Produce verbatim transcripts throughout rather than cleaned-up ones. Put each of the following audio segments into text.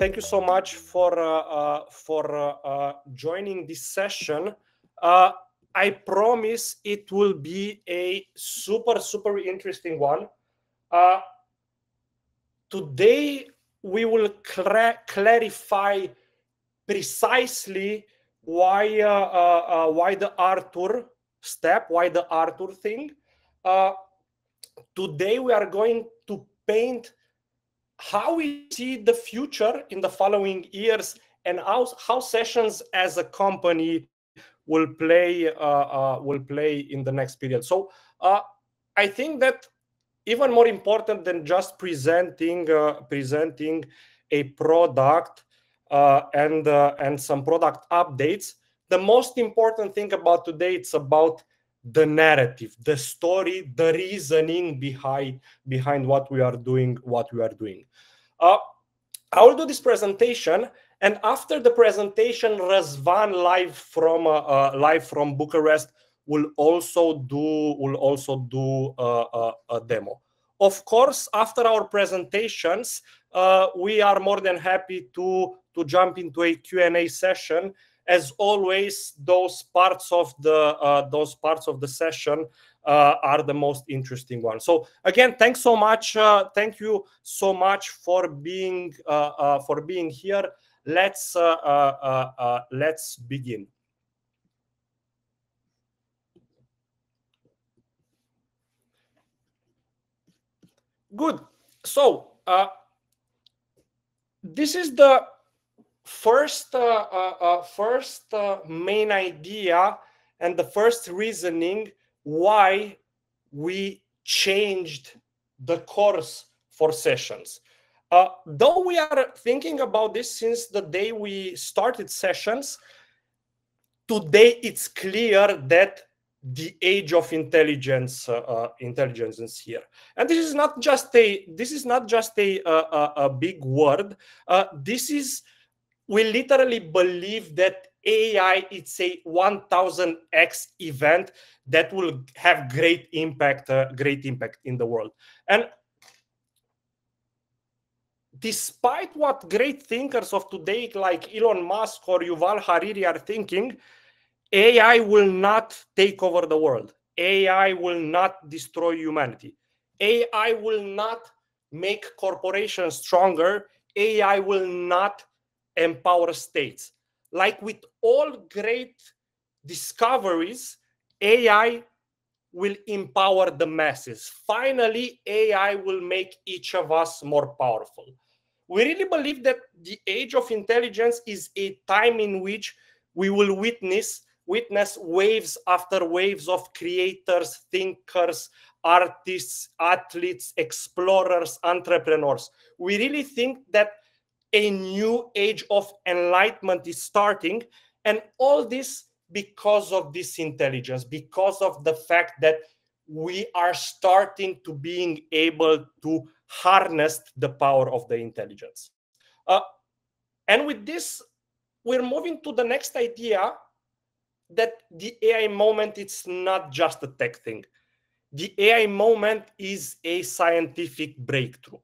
thank you so much for uh, uh, for uh, uh, joining this session. Uh, I promise it will be a super super interesting one. Uh, today we will cla clarify precisely why uh, uh, uh, why the Arthur step, why the Arthur thing. Uh, today we are going to paint how we see the future in the following years and how, how sessions as a company will play uh, uh, will play in the next period. So uh, I think that even more important than just presenting uh, presenting a product uh, and uh, and some product updates, the most important thing about today, it's about the narrative, the story, the reasoning behind behind what we are doing, what we are doing. Uh, I will do this presentation, and after the presentation, Razvan live from uh, uh, live from Bucharest will also do will also do uh, uh, a demo. Of course, after our presentations, uh, we are more than happy to to jump into a Q and A session. As always, those parts of the uh, those parts of the session uh, are the most interesting ones. So again, thanks so much. Uh, thank you so much for being uh, uh, for being here. Let's uh, uh, uh, let's begin. Good. So uh, this is the first uh, uh, uh, first uh, main idea and the first reasoning why we changed the course for sessions. Uh, though we are thinking about this since the day we started sessions, today it's clear that the age of intelligence uh, uh, intelligence is here, and this is not just a this is not just a a, a big word. Uh, this is we literally believe that A I it's a one thousand x event that will have great impact, uh, great impact in the world. And despite what great thinkers of today, like Elon Musk or Yuval Hariri, are thinking, A I will not take over the world. A I will not destroy humanity. A I will not make corporations stronger. A I will not empower states. Like with all great discoveries, A I will empower the masses. Finally, A I will make each of us more powerful. We really believe that the age of intelligence is a time in which we will witness witness waves after waves of creators, thinkers, artists, athletes, explorers, entrepreneurs. We really think that a new age of enlightenment is starting, and all this because of this intelligence, because of the fact that we are starting to being able to harness the power of the intelligence. Uh, and with this, we're moving to the next idea, that the A I moment, it's not just a tech thing. The A I moment is a scientific breakthrough.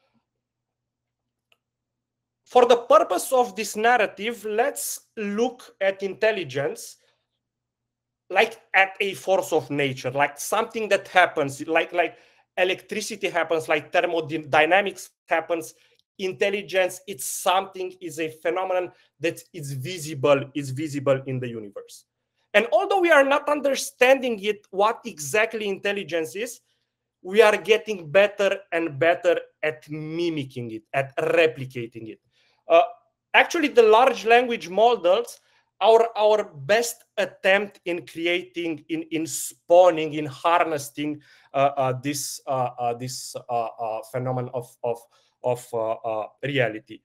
For the purpose of this narrative, let's look at intelligence like at a force of nature, like something that happens, like, like electricity happens, like thermodynamics happens. Intelligence, it's something, is a phenomenon that is visible, is visible in the universe. And although we are not understanding it, what exactly intelligence is, we are getting better and better at mimicking it, at replicating it. Uh, actually, the large language models, our, our best attempt in creating, in, in spawning, in harnessing uh, uh, this, uh, uh, this uh, uh, phenomenon of, of, of uh, uh, reality.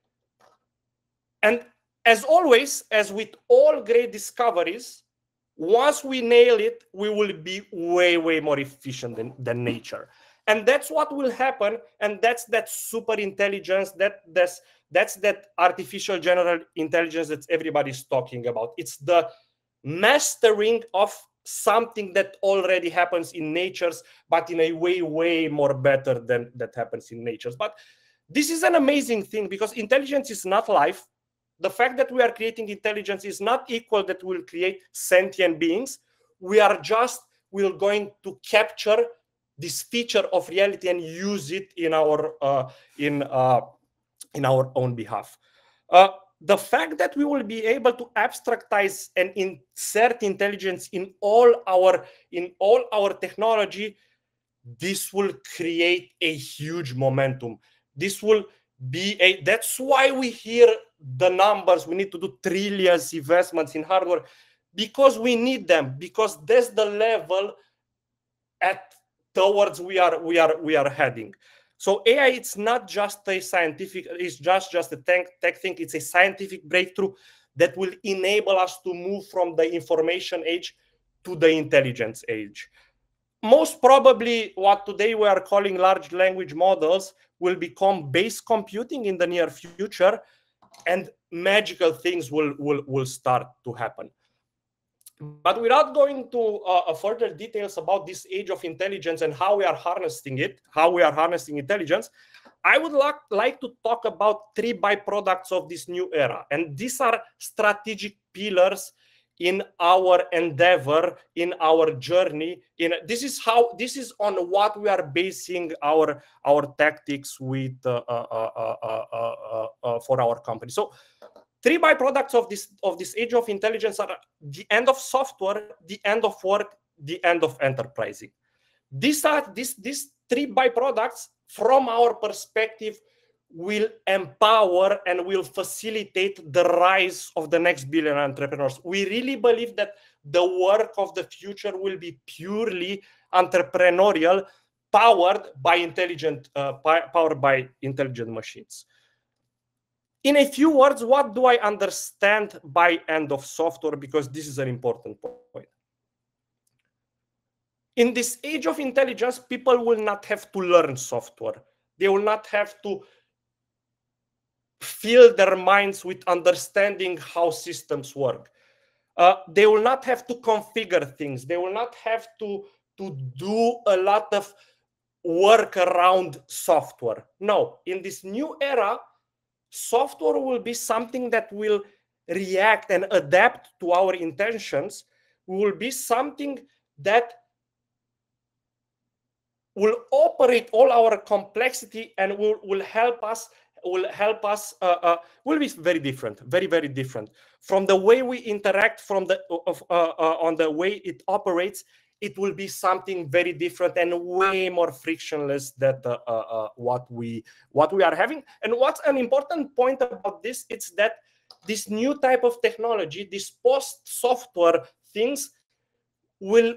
And as always, as with all great discoveries, once we nail it, we will be way, way more efficient than, than nature. And that's what will happen. And that's that super intelligence, that that's, that's that artificial general intelligence that everybody's talking about. It's the mastering of something that already happens in natures, but in a way, way more better than that happens in natures. But This is an amazing thing because intelligence is not life. The fact that we are creating intelligence is not equal that we'll create sentient beings. We are just, we're going to capture this feature of reality and use it in our uh, in uh, in our own behalf. Uh, the fact that we will be able to abstractize and insert intelligence in all our in all our technology, this will create a huge momentum. This will be a, that's why we hear the numbers. We need to do trillions investments in hardware because we need them, because that's the level at towards we are we are we are heading. So A I, it's not just a scientific, it's just just a tech, tech thing. It's a scientific breakthrough that will enable us to move from the information age to the intelligence age. Most probably what today we are calling large language models will become base computing in the near future, and magical things will, will, will start to happen. But without going to uh, further details about this age of intelligence and how we are harnessing it, how we are harnessing intelligence, I would like, like to talk about three byproducts of this new era. And these are strategic pillars in our endeavor, in our journey. In this is how this is on what we are basing our our tactics with uh, uh, uh, uh, uh, uh, for our company. So, three byproducts of this of this age of intelligence are the end of software, the end of work, the end of enterprising. These are these these three byproducts, from our perspective, will empower and will facilitate the rise of the next billion entrepreneurs. We really believe that the work of the future will be purely entrepreneurial, powered by intelligent, uh, powered by intelligent machines. In a few words, what do I understand by end of software? Because this is an important point. In this age of intelligence, people will not have to learn software. They will not have to fill their minds with understanding how systems work. Uh, they will not have to configure things. They will not have to, to do a lot of work around software. No, in this new era, software will be something that will react and adapt to our intentions, will be something that will operate all our complexity and will, will help us will help us uh, uh, will be very different, very very different from the way we interact, from the of uh, uh, on the way it operates. It will be something very different and way more frictionless than uh, uh, what we what we are having. And what's an important point about this, it's that this new type of technology, this post software things, will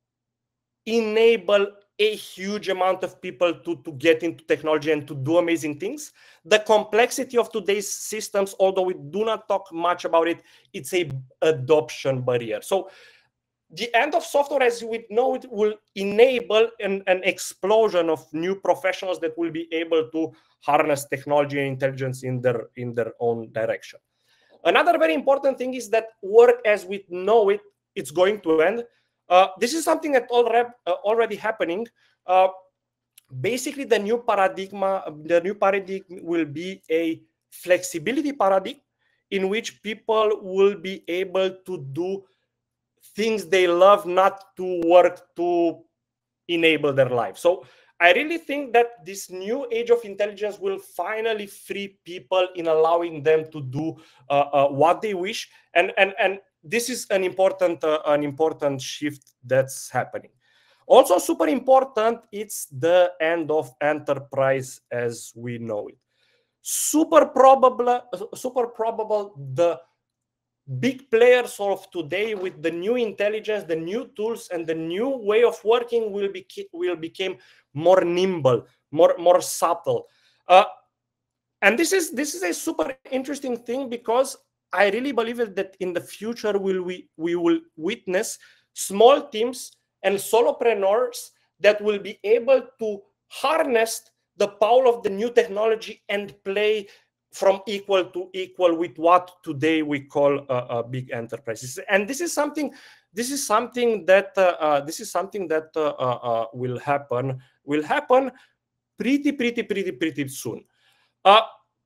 enable a huge amount of people to, to get into technology and to do amazing things. The complexity of today's systems, although we do not talk much about it, it's a adoption barrier. So the end of software, as we know it, will enable an, an explosion of new professionals that will be able to harness technology and intelligence in their, in their own direction. Another very important thing is that work as we know it, it's going to end. Uh, this is something that already, uh, already happening. Uh, basically, the new paradigm, the new paradigm will be a flexibility paradigm in which people will be able to do things they love, not to work to enable their life. So I really think that this new age of intelligence will finally free people in allowing them to do uh, uh, what they wish. And, and, and this is an important, uh, an important shift that's happening. Also super important, it's the end of enterprise as we know it. Super probable, super probable the big players of today with the new intelligence, the new tools, and the new way of working will be will become more nimble, more more subtle. Uh, and this is this is a super interesting thing, because I really believe that in the future will we we will witness small teams and solopreneurs that will be able to harness the power of the new technology and play from equal to equal with what today we call uh, uh, big enterprises. And this is something this is something that uh, uh, this is something that uh, uh, will happen will happen pretty pretty pretty pretty soon. Uh,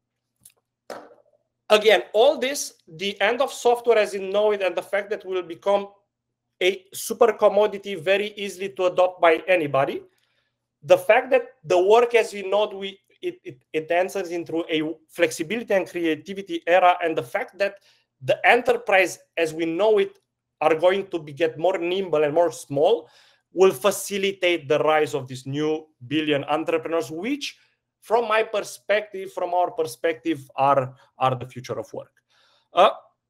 again, all this, the end of software as you know it, and the fact that we will become a super commodity very easily to adopt by anybody. The fact that the work as we know it, we, it, it, it enters into a flexibility and creativity era, and the fact that the enterprise as we know it are going to be, get more nimble and more small will facilitate the rise of these new billion entrepreneurs, which from my perspective, from our perspective, are, are the future of work. Uh,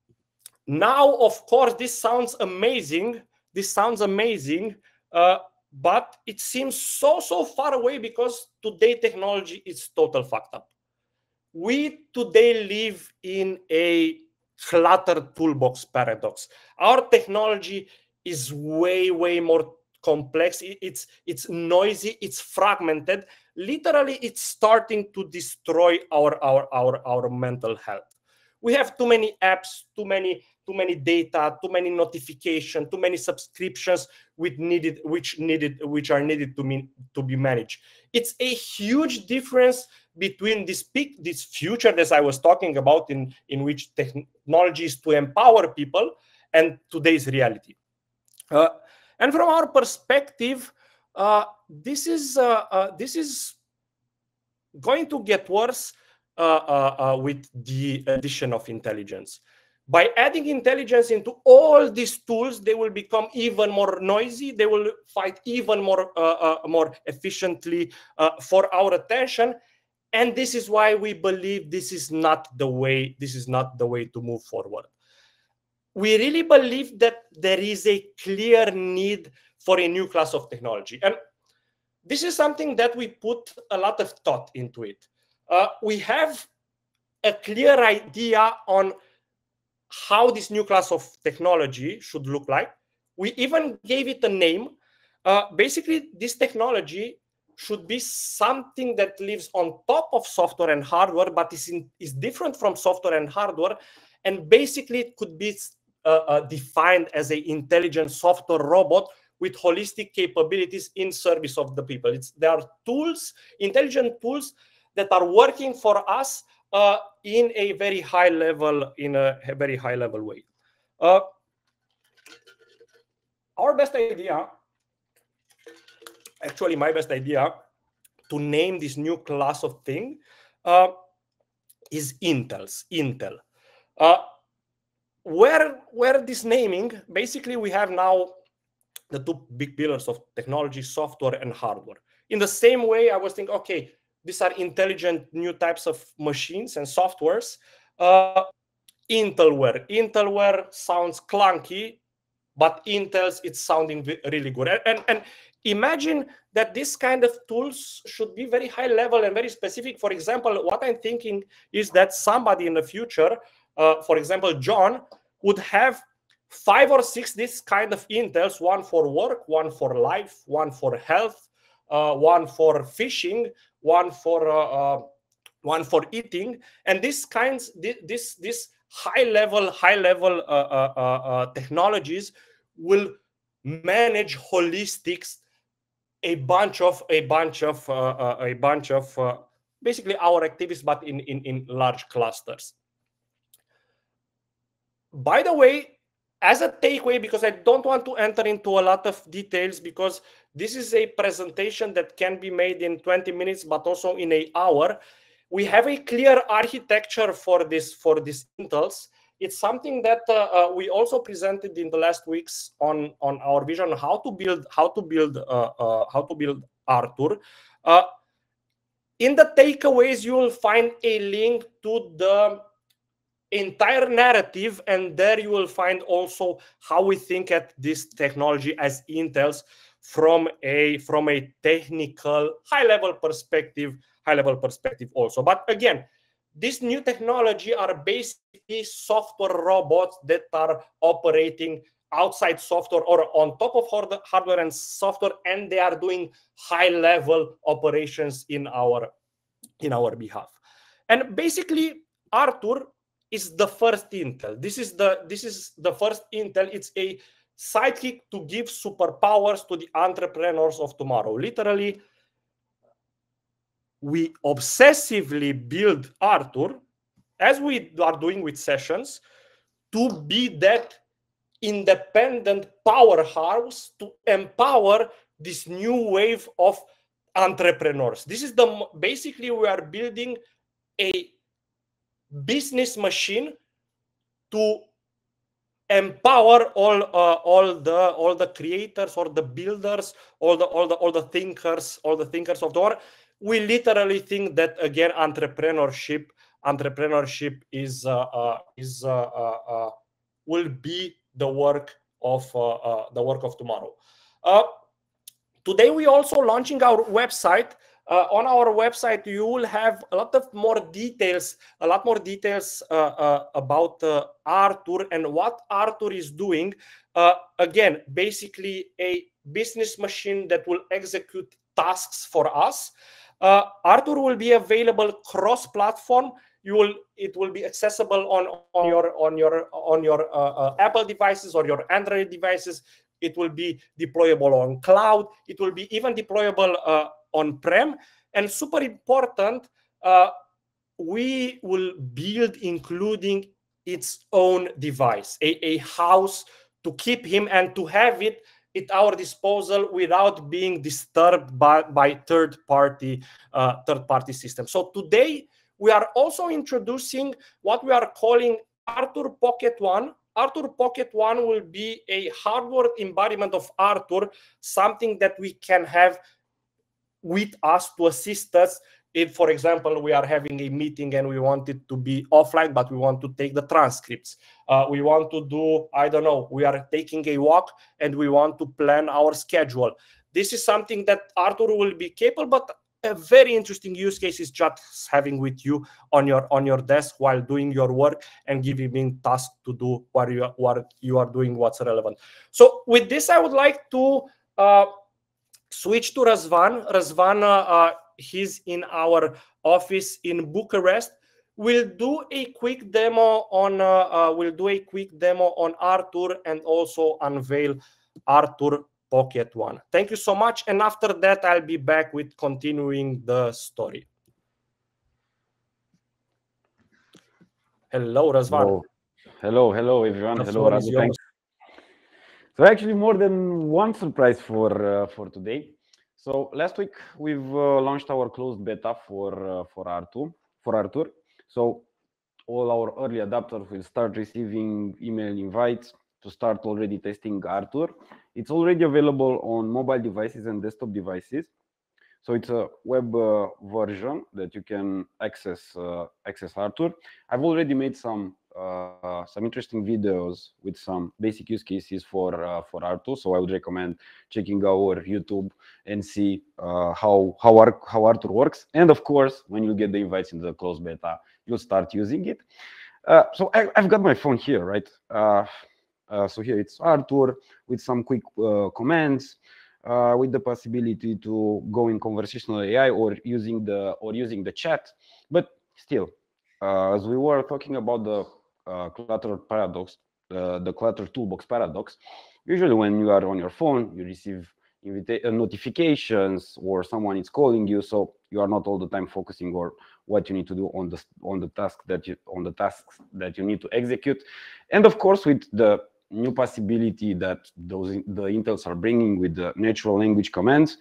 now, of course, this sounds amazing. This sounds amazing, uh, but it seems so, so far away because today technology is total fucked up. We today live in a cluttered toolbox paradox. Our technology is way, way more complex. It's, it's noisy, it's fragmented. Literally, it's starting to destroy our, our, our, our mental health. We have too many apps, too many, too many data, too many notifications, too many subscriptions with needed, which needed, which are needed to, mean, to be managed. It's a huge difference between this peak, this future that I was talking about, in, in which technology is to empower people, and today's reality. Uh, and from our perspective, uh, this is uh, uh, this is going to get worse uh, uh, uh, with the addition of intelligence. By adding intelligence into all these tools, they will become even more noisy. They will fight even more uh, uh, more efficiently uh, for our attention. And this is why we believe this is not the way. This is not the way to move forward. We really believe that there is a clear need for a new class of technology, and this is something that we put a lot of thought into it. Uh, we have a clear idea on how this new class of technology should look like. We even gave it a name. Uh, basically, this technology should be something that lives on top of software and hardware, but is, in, is different from software and hardware. And basically, it could be uh, uh, defined as an intelligent software robot with holistic capabilities in service of the people. It's, there are tools, intelligent tools that are working for us uh, in a very high level, in a, a very high level way. Uh, our best idea, actually my best idea to name this new class of thing uh, is Intel's, Intel. Uh, where, where this naming, basically we have now the two big pillars of technology, software and hardware. In the same way, I was thinking, okay, these are intelligent new types of machines and softwares. Uh, Intelware. Intelware sounds clunky, but Intel's, it's sounding really good. And, and, and imagine that this kind of tools should be very high level and very specific. For example, what I'm thinking is that somebody in the future, uh, for example, John, would have five or six this kind of Intels, one for work, one for life, one for health, uh, one for fishing, one for uh, uh, one for eating, and these kinds, this this high level, high level uh, uh, uh, technologies will manage holistics a bunch of a bunch of uh, uh, a bunch of uh, basically our activities, but in in in large clusters. By the way, as a takeaway, because I don't want to enter into a lot of details, because this is a presentation that can be made in twenty minutes, but also in an hour. We have a clear architecture for this for these Intels. It's something that uh, uh, we also presented in the last weeks on on our vision on how to build how to build uh, uh, how to build Arthur. Uh, in the takeaways, you will find a link to the entire narrative, and there you will find also how we think at this technology as Intels from a from a technical high level perspective high level perspective also. But again, this new technology are basically software robots that are operating outside software or on top of hardware and software, and they are doing high level operations in our in our behalf. And basically Arthur is the first Intel. This is the this is the first Intel. It's a sidekick to give superpowers to the entrepreneurs of tomorrow. Literally, we obsessively build Artur, as we are doing with sessions, to be that independent powerhouse to empower this new wave of entrepreneurs. This is the basically we are building a business machine to empower all uh, all the all the creators or the builders, all the all the all the thinkers, all the thinkers of the world. We literally think that again, entrepreneurship entrepreneurship is uh, uh, is uh, uh, uh, will be the work of uh, uh, the work of tomorrow. Uh, today we also launching our website. Uh, on our website, you will have a lot of more details, a lot more details uh, uh, about uh, Artur and what Artur is doing. Uh, again, basically a business machine that will execute tasks for us. Uh, Artur will be available cross-platform. You will, it will be accessible on, on your on your on your uh, uh, Apple devices or your Android devices. It will be deployable on cloud. It will be even deployable uh, on-prem. And super important, uh, we will build including its own device, a, a house to keep him and to have it at our disposal without being disturbed by, by third-party uh, third-party systems. So today, we are also introducing what we are calling Artur Pocket One. Artur Pocket One will be a hardware embodiment of Artur, something that we can have with us to assist us if, for example, we are having a meeting and we want it to be offline, but we want to take the transcripts. Uh, we want to do, I don't know, we are taking a walk and we want to plan our schedule. This is something that Artur will be capable, but a very interesting use case is just having with you on your on your desk while doing your work and giving tasks to do what you, what you are doing, what's relevant. So with this, I would like to uh, switch to Razvan. Razvan, uh, he's in our office in Bucharest. We'll do a quick demo on. Uh, uh, we'll do a quick demo on Artur and also unveil Artur Pocket One. Thank you so much. And after that, I'll be back with continuing the story. Hello, Razvan. Hello, hello, hello everyone. The hello, Radu. Thanks. So actually, more than one surprise for uh, for today. So last week we've uh, launched our closed beta for uh, for Artur for Artur. So all our early adopters will start receiving email invites to start already testing Artur. It's already available on mobile devices and desktop devices. So it's a web uh, version that you can access uh, access Artur. I've already made some uh, some interesting videos with some basic use cases for uh, for Artur. So I would recommend checking our YouTube and see uh, how how Ar how Artur works. And of course, when you get the invites in the closed beta, you'll start using it. Uh, so I, I've got my phone here, right? Uh, uh, so here it's Artur with some quick uh, commands. Uh, with the possibility to go in conversational A I or using the or using the chat, but still, uh, as we were talking about the uh, clutter paradox, uh, the clutter toolbox paradox, usually when you are on your phone, you receive invita- uh, notifications or someone is calling you, so you are not all the time focusing on what you need to do on the on the task that you on the tasks that you need to execute, and of course with the new possibility that those the Intels are bringing with the natural language commands,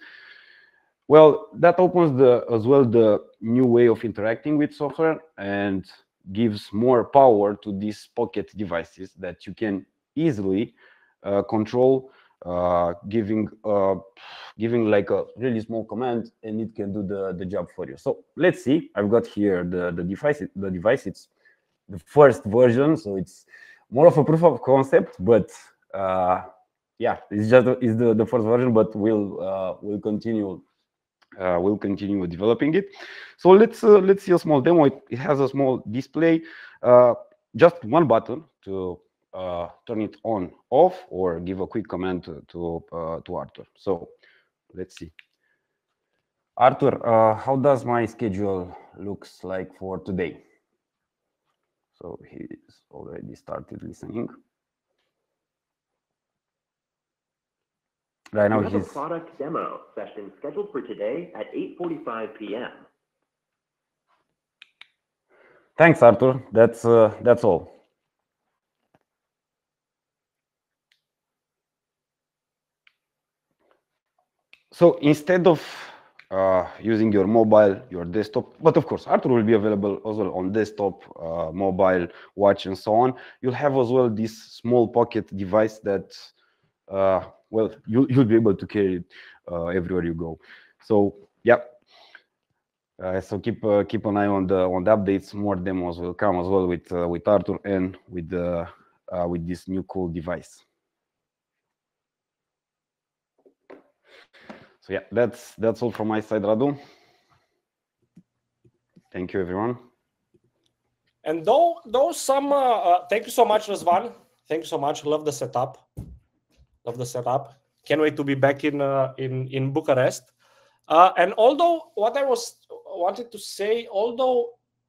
well, that opens the as well the new way of interacting with software and gives more power to these pocket devices that you can easily uh, control, uh, giving uh, giving like a really small command and it can do the the job for you. So let's see. I've got here the the device. The device. It's the first version, so it's more of a proof of concept, but uh, yeah, it's just it's the, the first version, but we'll uh, we'll continue uh, we'll continue developing it. So let's uh, let's see a small demo. It, it has a small display, uh, just one button to uh, turn it on, off, or give a quick command to to, uh, to Artur. So let's see. Artur, uh, how does my schedule looks like for today? So he's already started listening. Right now, we have he's a product demo session scheduled for today at eight forty-five p m Thanks, Artur. That's uh, that's all. So instead of uh, using your mobile, your desktop, but of course, Artur will be available as well on desktop, uh, mobile, watch, and so on. You'll have as well this small pocket device that, uh, well, you, you'll be able to carry it uh, everywhere you go. So yeah. Uh, so keep uh, keep an eye on the on the updates. More demos will come as well with uh, with Artur and with the uh, with this new cool device. So yeah, that's that's all from my side, Radu. Thank you, everyone. And though though some uh, uh, thank you so much, Razvan. Thank you so much. Love the setup. Love the setup. Can't wait to be back in uh, in in Bucharest. Uh, and although what I was wanted to say, although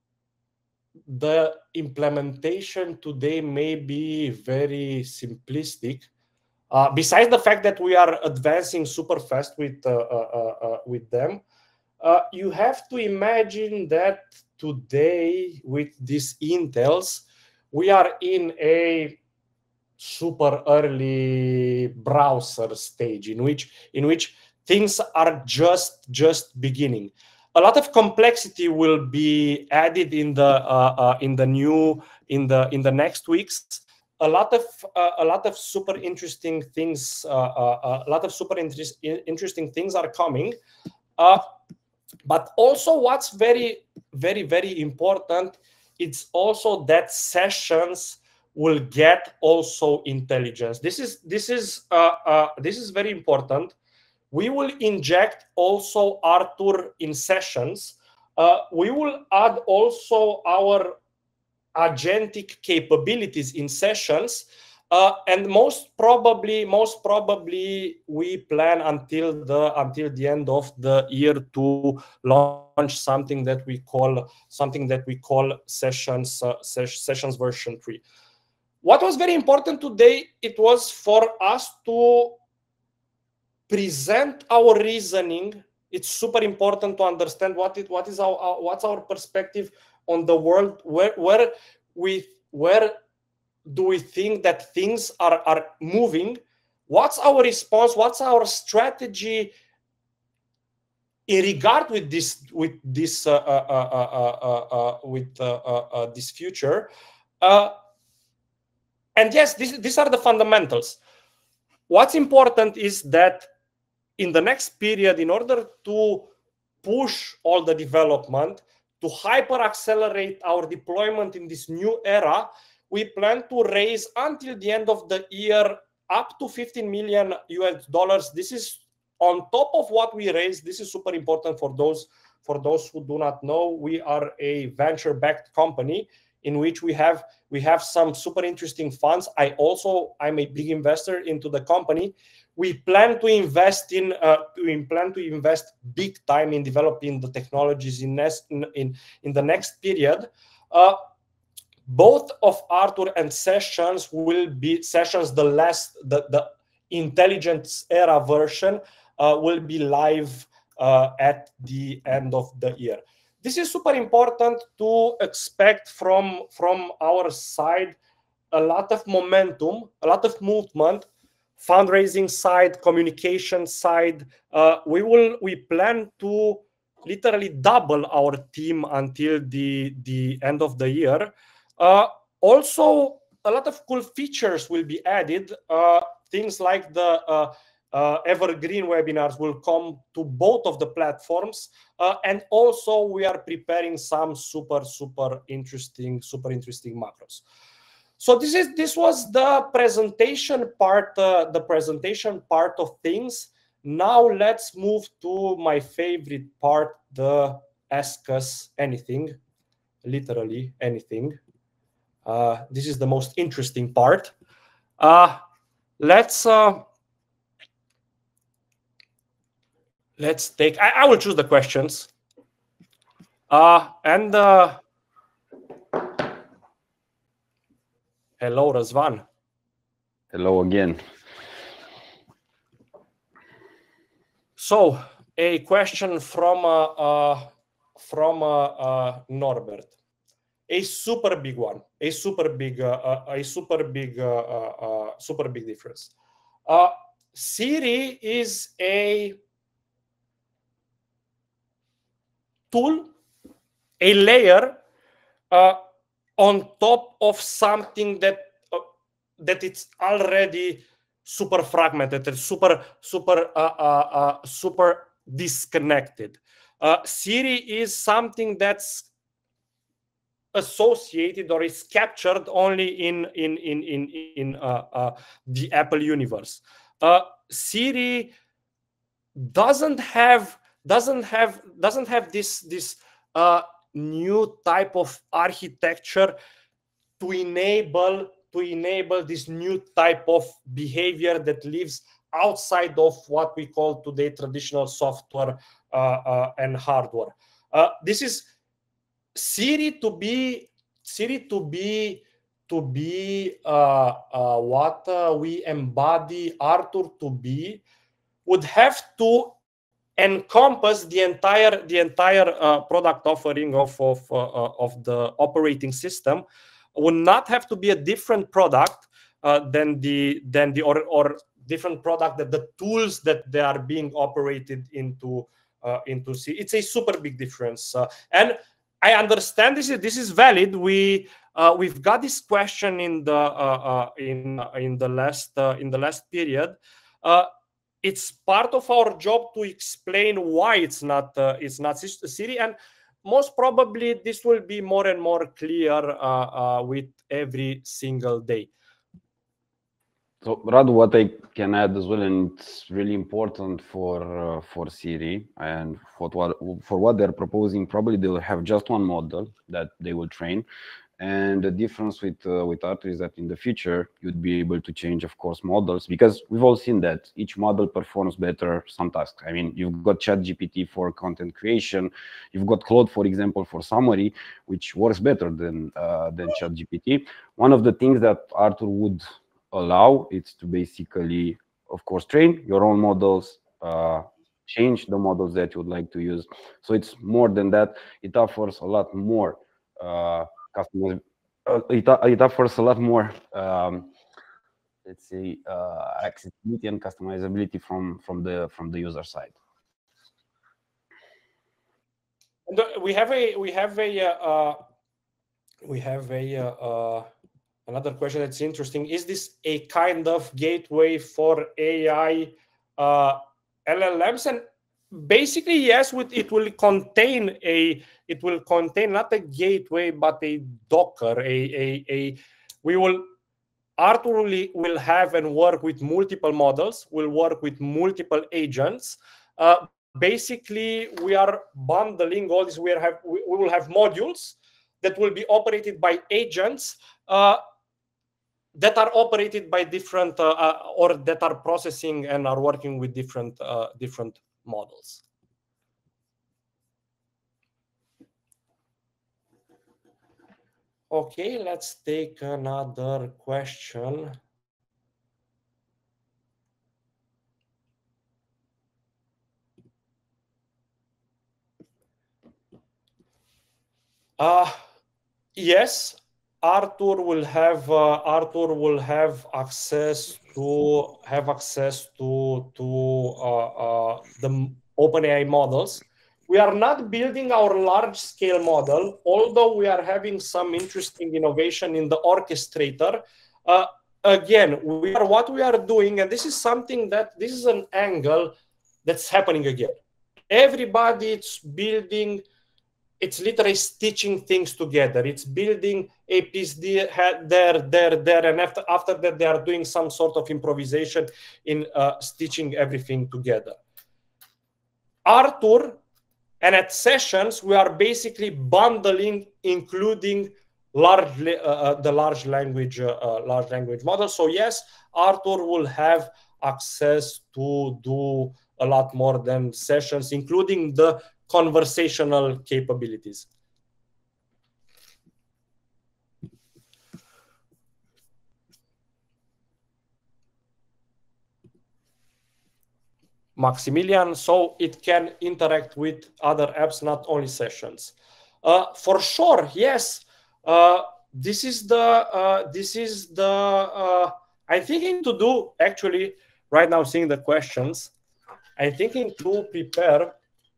the implementation today may be very simplistic, uh, besides the fact that we are advancing super fast with uh, uh, uh, with them, uh, you have to imagine that today with these Intels, we are in a super early browser stage in which in which things are just just beginning. A lot of complexity will be added in the uh, uh, in the new in the in the next weeks. A lot of uh, a lot of super interesting things. Uh, uh, a lot of super interest, interesting things are coming. Uh, but also, what's very very very important, it's also that sessions will get also intelligence. This is this is uh, uh, this is very important. We will inject also Artur in sessions. Uh, we will add also our agentic capabilities in sessions. Uh, and most probably, most probably, we plan until the until the end of the year to launch something that we call something that we call sessions uh, ses sessions version three. What was very important today, it was for us to present our reasoning. It's super important to understand what it what is our, our what's our perspective on the world, where where we where do we think that things are are moving, what's our response, what's our strategy in regard with this with this uh, uh, uh, uh, uh, with uh, uh, uh, this future. Uh, and yes, this, these are the fundamentals. What's important is that in the next period, in order to push all the development, to hyper accelerate our deployment in this new era, we plan to raise until the end of the year up to fifteen million U S dollars. This is on top of what we raised. This is super important for those for those who do not know. We are a venture-backed company in which we have we have some super interesting funds. I also I'm a big investor into the company. We plan to invest in uh, we plan to invest big time in developing the technologies in next, in in the next period. Uh, both of Artur and Sessions will be Sessions. The last the the intelligence era version uh, will be live uh, at the end of the year. This is super important to expect from from our side. A lot of momentum, a lot of movement. Fundraising side, communication side, uh, we will we plan to literally double our team until the the end of the year. Uh, also, a lot of cool features will be added. Uh, things like the uh, uh, evergreen webinars will come to both of the platforms, uh, and also we are preparing some super super interesting super interesting macros. So this is this was the presentation part, uh, the presentation part of things. Now let's move to my favorite part, the Ask Us Anything, literally anything. Uh, this is the most interesting part. Uh, let's uh, let's take. I, I will choose the questions. Uh, and. Uh, Hello, Razvan. Hello again. So, a question from uh, uh, from uh, uh, Norbert. a super big one, a super big, uh, uh, a super big, uh, uh, uh, super big difference. Uh, Siri is a tool, a layer uh, on top of something that uh, that it's already super fragmented and super super uh, uh, uh, super disconnected. Uh, Siri is something that's associated or is captured only in in in in in uh, uh, the Apple universe. Uh, Siri doesn't have doesn't have doesn't have this this uh, new type of architecture to enable to enable this new type of behavior that lives outside of what we call today traditional software uh, uh, and hardware. Uh, this is Siri to be Siri to be to be uh, uh, what uh, we embody Arthur to be would have to encompass the entire the entire uh, product offering of of uh, of the operating system. Would not have to be a different product uh, than the than the or or different product that the tools that they are being operated into uh, into C. It's a super big difference, uh, and I understand this is this is valid. We uh, we've got this question in the uh, uh, in uh, in the last uh, in the last period. Uh, it's part of our job to explain why it's not uh, it's not Siri, and most probably this will be more and more clear uh, uh, with every single day. So, Radu, what I can add as well, and it's really important for uh, for Siri and for what for what they're proposing. Probably they'll have just one model that they will train, and the difference with uh, with Arthur is that in the future you'd be able to change, of course, models, because we've all seen that each model performs better some tasks. I mean, you've got ChatGPT for content creation, you've got Claude, for example, for summary, which works better than uh, than ChatGPT. One of the things that Arthur would allow it's to basically, of course, train your own models, uh, change the models that you would like to use. So it's more than that. It offers a lot more uh, customers. Uh, it, it offers a lot more, um, let's say, uh, accessibility and customizability from from the from the user side. And we have a we have a uh, we have a. Uh, Another question that's interesting, is this a kind of gateway for A I uh, L L Ms? And basically, yes, with, it will contain a, it will contain not a gateway, but a Docker, a, a, a we will, Arthur will, will have and work with multiple models, will work with multiple agents. Uh, basically, we are bundling all this, we, are have, we, we will have modules that will be operated by agents uh, that are operated by different uh, uh, or that are processing and are working with different uh, different models. Okay, let's take another question. Uh, yes. Arthur will have uh, Arthur will have access to have access to to uh, uh, the OpenAI models. We are not building our large-scale model, although we are having some interesting innovation in the orchestrator. Uh, again, we are what we are doing, and this is something that this is an angle that's happening again. Everybody is building. It's literally stitching things together. It's building a piece there, there, there, and after, after that, they are doing some sort of improvisation in uh, stitching everything together. Arthur, and at sessions, we are basically bundling, including large, uh, the large language, uh, large language model. So yes, Arthur will have access to do a lot more than sessions, including the conversational capabilities. Maximilian, so it can interact with other apps, not only sessions. Uh, for sure, yes. Uh, this is the uh, this is the uh, I'm thinking to do actually right now. Seeing the questions, I'm thinking to prepare,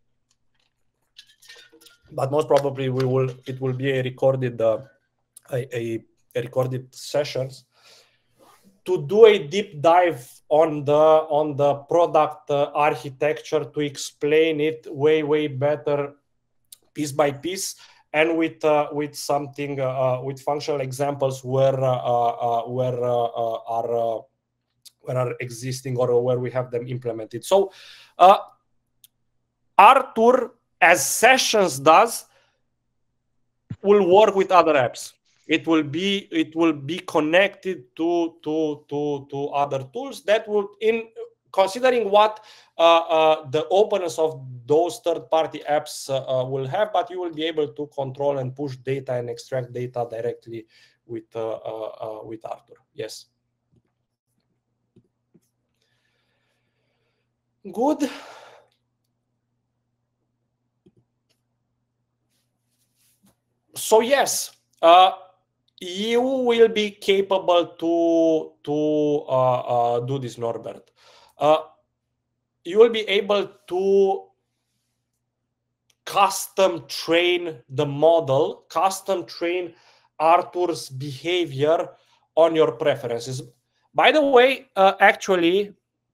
but most probably we will it will be a recorded uh, a, a, a recorded sessions to do a deep dive on the on the product uh, architecture, to explain it way way better, piece by piece, and with uh, with something uh, with functional examples where uh, uh, where uh, uh, are uh, where are existing or where we have them implemented. So uh, Artur, as Sessions does, will work with other apps. It will be it will be connected to to to to other tools that will, in considering what uh, uh, the openness of those third-party apps uh, uh, will have, but you will be able to control and push data and extract data directly with uh, uh, uh, with Artur. Yes. Good. So yes, uh, you will be capable to to uh, uh, do this, Norbert. Uh, you will be able to custom train the model, custom train Artur's behavior on your preferences. By the way, uh, actually,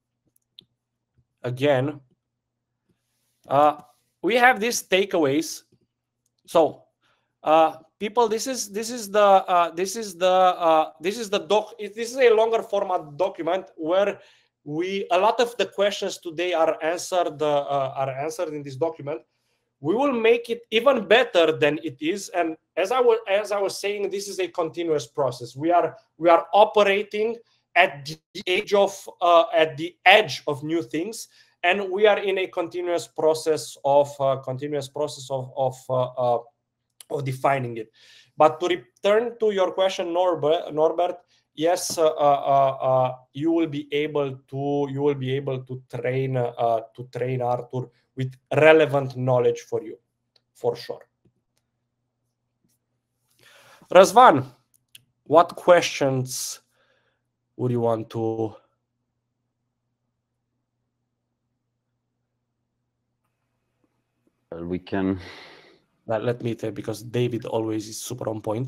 again, uh, we have these takeaways. So, uh, people, this is this is the uh, this is the uh, this is the doc. This is a longer format document where we a lot of the questions today are answered uh, are answered in this document. We will make it even better than it is, and as I was as I was saying, this is a continuous process. We are we are operating at the edge of uh, at the edge of new things, and we are in a continuous process of uh, continuous process of of uh, uh, of defining it. But to return to your question, Norbert, Norbert yes, uh, uh, uh, you will be able to you will be able to train uh, to train Artur with relevant knowledge for you, for sure. Razvan, what questions would you want to? Well, we can. Uh, let me tell, because David always is super on point.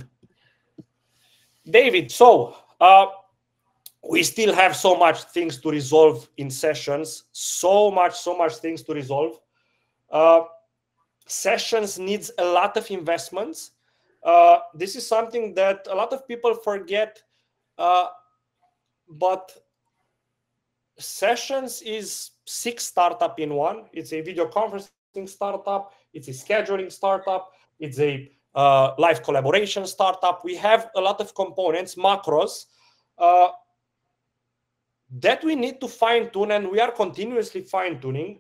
David, so uh, we still have so much things to resolve in Sessions, so much, so much things to resolve. Uh, Sessions needs a lot of investments. Uh, this is something that a lot of people forget, uh, but Sessions is six startup in one. It's a video conferencing startup. It's a scheduling startup. It's a uh, live collaboration startup. We have a lot of components, macros, uh, that we need to fine tune, and we are continuously fine tuning.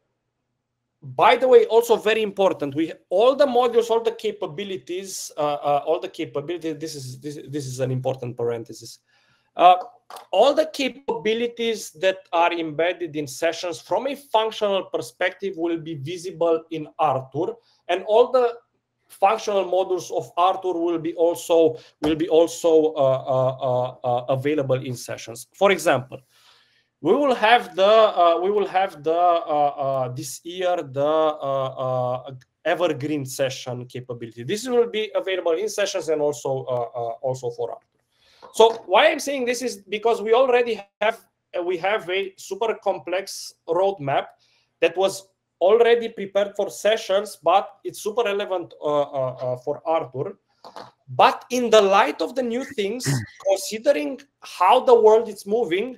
By the way, also very important, we all the modules, all the capabilities, uh, uh, all the capabilities. This is this, this is an important parenthesis. Uh, all the capabilities that are embedded in Sessions from a functional perspective will be visible in Artur, and all the functional modules of Artur will be also will be also uh, uh, uh, available in Sessions. For example, we will have the uh, we will have the uh, uh, this year the uh, uh, evergreen session capability. This will be available in Sessions and also uh, uh, also for Artur. So why I'm saying this is because we already have we have a super complex roadmap that was already prepared for Sessions, but it's super relevant uh, uh, uh, for Artur. But in the light of the new things, considering how the world is moving,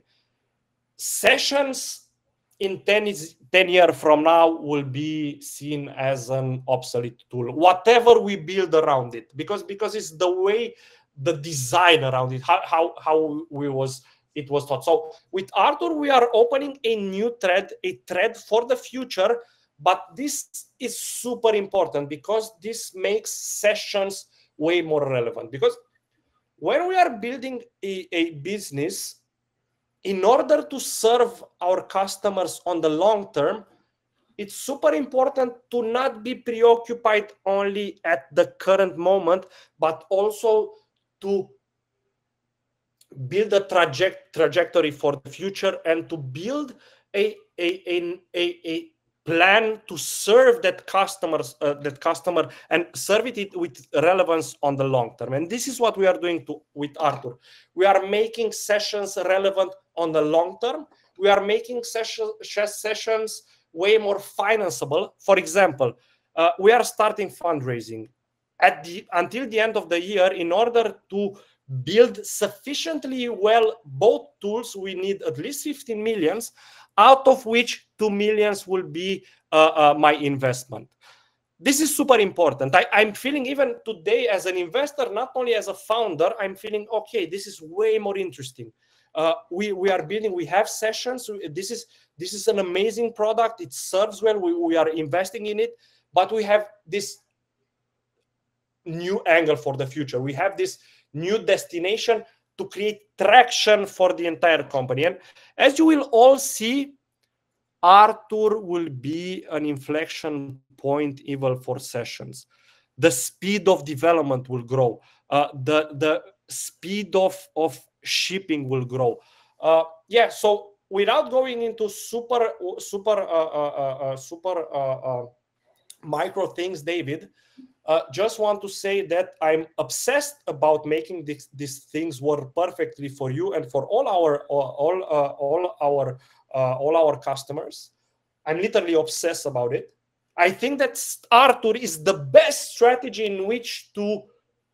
Sessions in ten, is, ten years from now will be seen as an obsolete tool, whatever we build around it, because because it's the way, the design around it, how how, how we was it was thought. So with Artur, we are opening a new thread, a thread for the future, but this is super important because this makes Sessions way more relevant. Because when we are building a, a business, in order to serve our customers on the long term, it's super important to not be preoccupied only at the current moment, but also to build a traject trajectory for the future and to build a a a, a, a plan to serve that customers uh, that customer and serve it with relevance on the long term. And this is what we are doing to, with Artur. We are making sessions relevant on the long term. We are making session, sessions way more financeable. For example, uh, we are starting fundraising at the until the end of the year. In order to build sufficiently well both tools, we need at least fifteen millions, out of which two millions will be uh, uh, my investment. This is super important. I, I'm feeling even today as an investor, not only as a founder, I'm feeling, okay, this is way more interesting. Uh, we, we are building, we have sessions. This is, this is an amazing product. It serves well. We, we are investing in it, but we have this new angle for the future. We have this new destination to create traction for the entire company. And as you will all see, Artur will be an inflection point even for sessions. The speed of development will grow. Uh, the, the speed of, of shipping will grow. Uh, yeah, so without going into super, super, uh, uh, uh, super uh, uh, micro things, David, Uh, just want to say that I'm obsessed about making this, these things work perfectly for you and for all our all uh, all our uh, all our customers. I'm literally obsessed about it. I think that Artur is the best strategy in which to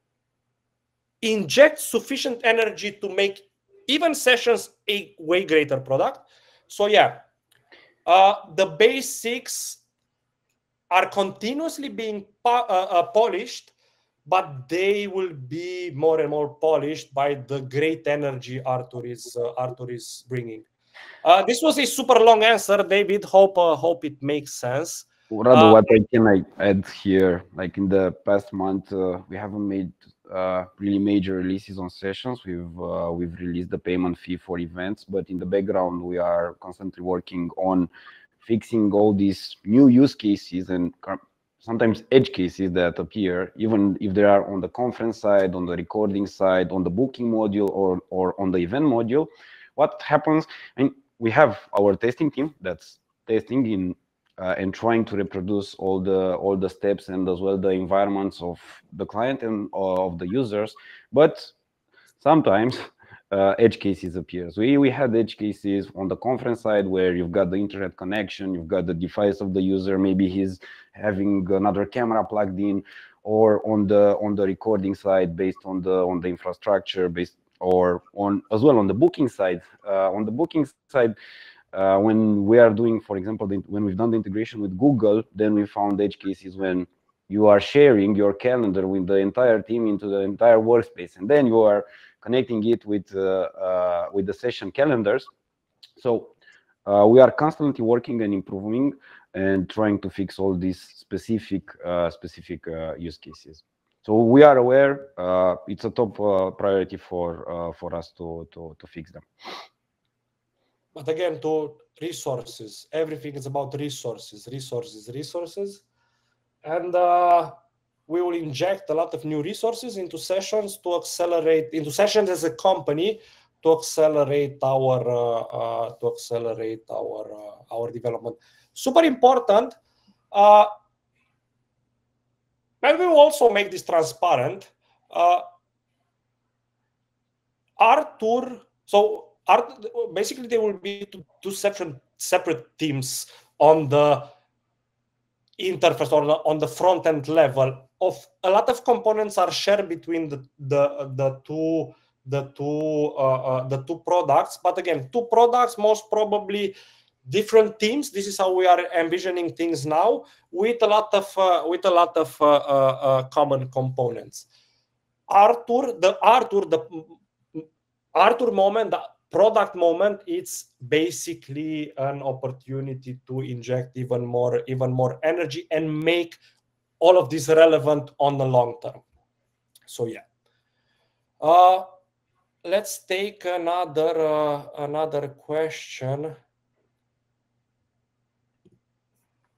inject sufficient energy to make even sessions a way greater product. So yeah, uh, the basics are continuously being po uh, uh, polished, but they will be more and more polished by the great energy Artur is uh, Artur is bringing. Uh, this was a super long answer, David. Hope uh, hope it makes sense. Radu, uh, what I can add here, like in the past month, uh, we haven't made uh, really major releases on sessions. We've uh, we've released the payment fee for events, but in the background, we are constantly working on fixing all these new use cases and sometimes edge cases that appear, even if they are on the conference side, on the recording side, on the booking module, or or on the event module. What happens? And we have our testing team that's testing in uh, and trying to reproduce all the all the steps and as well the environments of the client and uh, of the users. But sometimes uh, edge cases appears. We we had edge cases on the conference side where you've got the internet connection, you've got the device of the user, maybe he's having another camera plugged in, or on the on the recording side based on the on the infrastructure based, or on as well on the booking side. Uh, on the booking side, uh, when we are doing, for example, the, when we've done the integration with Google, then we found edge cases when you are sharing your calendar with the entire team into the entire workspace, and then you are connecting it with uh, uh, with the session calendars. So uh, we are constantly working and improving and trying to fix all these specific uh, specific uh, use cases. So we are aware uh, it's a top uh, priority for uh, for us to, to to fix them. But again, to resources, everything is about resources, resources, resources, and uh, we will inject a lot of new resources into sessions to accelerate into sessions as a company to accelerate our uh, uh, to accelerate our uh, our development. Super important. Uh, and we will also make this transparent. Uh, Artur, so Artur, basically there will be two, two separate separate teams on the interface or on the front end level. Of a lot of components are shared between the the the two the two uh, uh, the two products. But again, two products, most probably different teams. This is how we are envisioning things now, with a lot of uh, with a lot of uh, uh, uh, common components. Artur, the Artur, the Artur moment, the product moment, it's basically an opportunity to inject even more, even more energy and make all of this relevant on the long term. So yeah. Uh, let's take another uh, another question.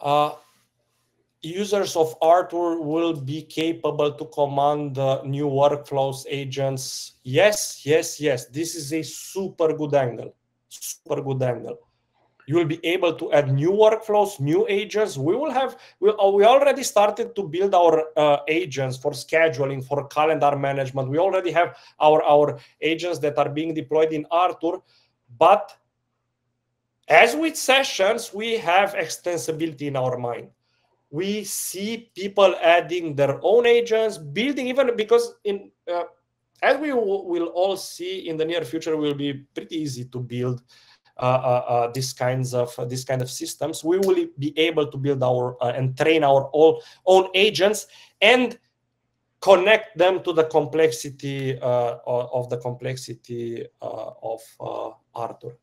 Uh, users of Artur will be capable to command uh, new workflows, agents. Yes, yes, yes. This is a super good angle. Super good angle. You will be able to add new workflows, new agents. We will have, we, we already started to build our uh, agents for scheduling, for calendar management. We already have our, our agents that are being deployed in Artur. But as with sessions, we have extensibility in our mind. We see people adding their own agents, building, even because in uh, as we will all see in the near future, will be pretty easy to build uh, uh, uh, these kinds of uh, these kind of systems. We will be able to build our uh, and train our all, own agents and connect them to the complexity uh, of the complexity uh, of uh, Artur.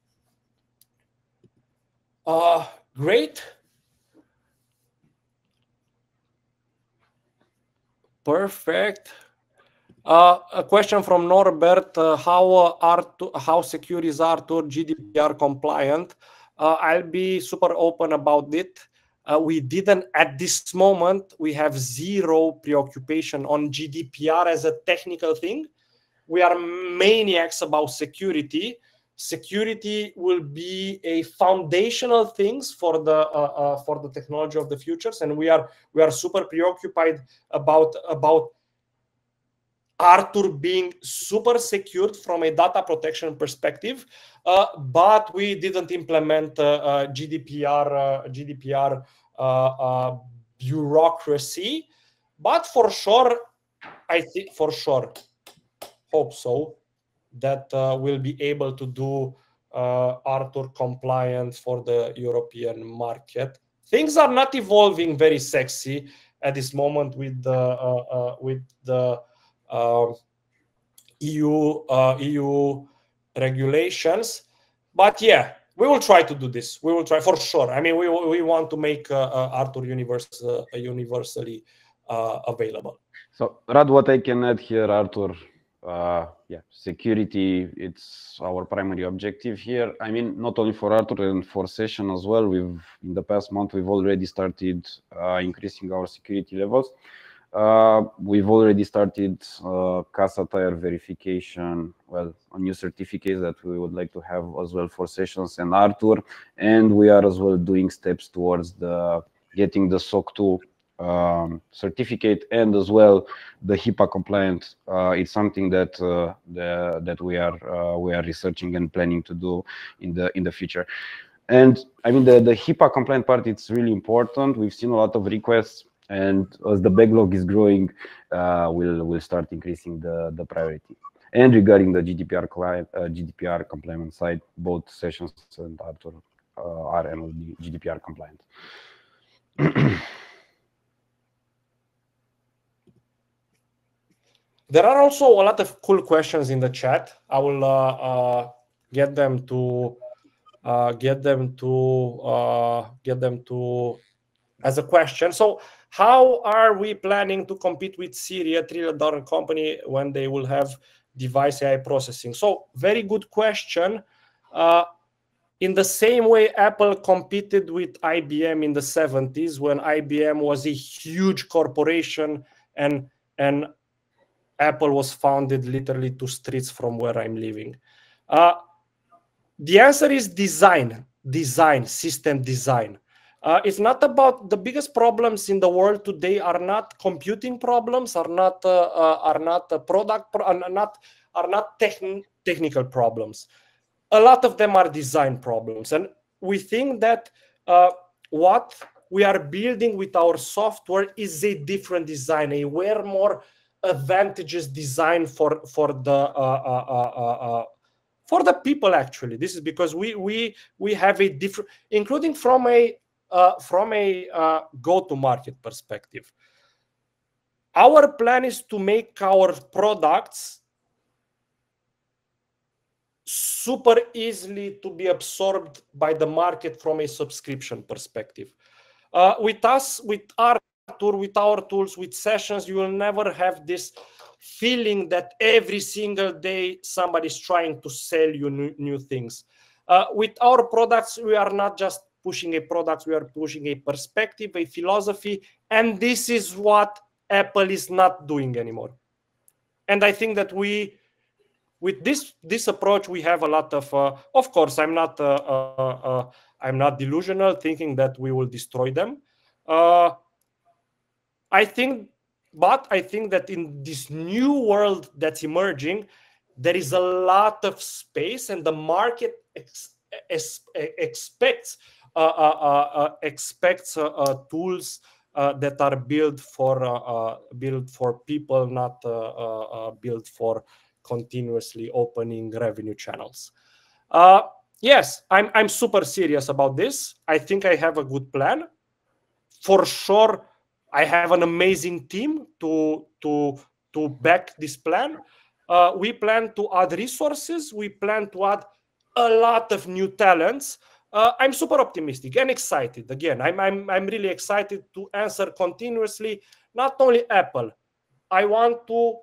Uh, great. Perfect. Uh, a question from Norbert: uh, How uh, Artur, how secure is Artur G D P R compliant? Uh, I'll be super open about it. Uh, we didn't at this moment. We have zero preoccupation on G D P R as a technical thing. We are maniacs about security. Security will be a foundational things for the uh, uh, for the technology of the futures, and we are we are super preoccupied about about Artur being super secured from a data protection perspective, uh, but we didn't implement uh, uh, G D P R uh, G D P R uh, uh, bureaucracy. But for sure, I think for sure, hope so, that uh, we'll be able to do uh, Artur compliant for the European market. Things are not evolving very sexy at this moment with the uh, uh, with the uh, E U uh, E U regulations, but yeah, we will try to do this. We will try for sure. I mean, we we want to make uh, uh, Artur universe uh, universally uh, available. So, Rad, what I can add here, Artur, uh, yeah, security, it's our primary objective here. I mean, not only for Artur and for Session as well. We've in the past month we've already started uh, increasing our security levels. Uh, we've already started uh, Casa Tire verification, well, a new certificates that we would like to have as well for Sessions and Artur, and we are as well doing steps towards the getting the S O C two um, certificate and as well the HIPAA compliant. Uh, it's something that uh, the, that we are uh, we are researching and planning to do in the in the future. And I mean the the HIPAA compliant part, it's really important. We've seen a lot of requests. And as the backlog is growing, uh, we'll we'll start increasing the the priority. And regarding the G D P R client, uh, G D P R compliant side, both Sessions and Artur uh, are G D P R compliant. There are also a lot of cool questions in the chat. I will uh, uh, get them to uh, get them to uh, get them to as a question. So, how are we planning to compete with Siri, a trillion dollar company, when they will have device A I processing? So, very good question. Uh, in the same way Apple competed with I B M in the seventies, when I B M was a huge corporation and and Apple was founded literally two streets from where I'm living. Uh, the answer is design, design, system design. Uh, it's not about the biggest problems in the world today are not computing problems, are not uh, uh, are not uh, product, pro are not are not techn technical problems. A lot of them are design problems, and we think that uh, what we are building with our software is a different design, a way more advantageous design for for the uh, uh, uh, uh, for the people. Actually, this is because we we we have a different, including from a uh, from a uh, go-to-market perspective. Our plan is to make our products super easily to be absorbed by the market from a subscription perspective. Uh, with us, with our Artur, with our tools, with Sessions, you will never have this feeling that every single day somebody's trying to sell you new, new things. Uh, with our products, we are not just pushing a product, we are pushing a perspective, a philosophy, and this is what Apple is not doing anymore. And I think that we, with this this approach, we have a lot of. Uh, of course, I'm not. Uh, uh, uh, I'm not delusional, thinking that we will destroy them. Uh, I think, but I think that in this new world that's emerging, there is a lot of space, and the market ex ex expects uh, uh, uh, expects uh, uh, tools uh, that are built for uh, uh, built for people, not uh, uh, uh, built for continuously opening revenue channels. Uh, yes, I'm I'm super serious about this. I think I have a good plan. For sure, I have an amazing team to to to back this plan. Uh, we plan to add resources. We plan to add a lot of new talents. Uh, I'm super optimistic and excited. Again, I'm I'm I'm really excited to answer continuously. Not only Apple, I want to.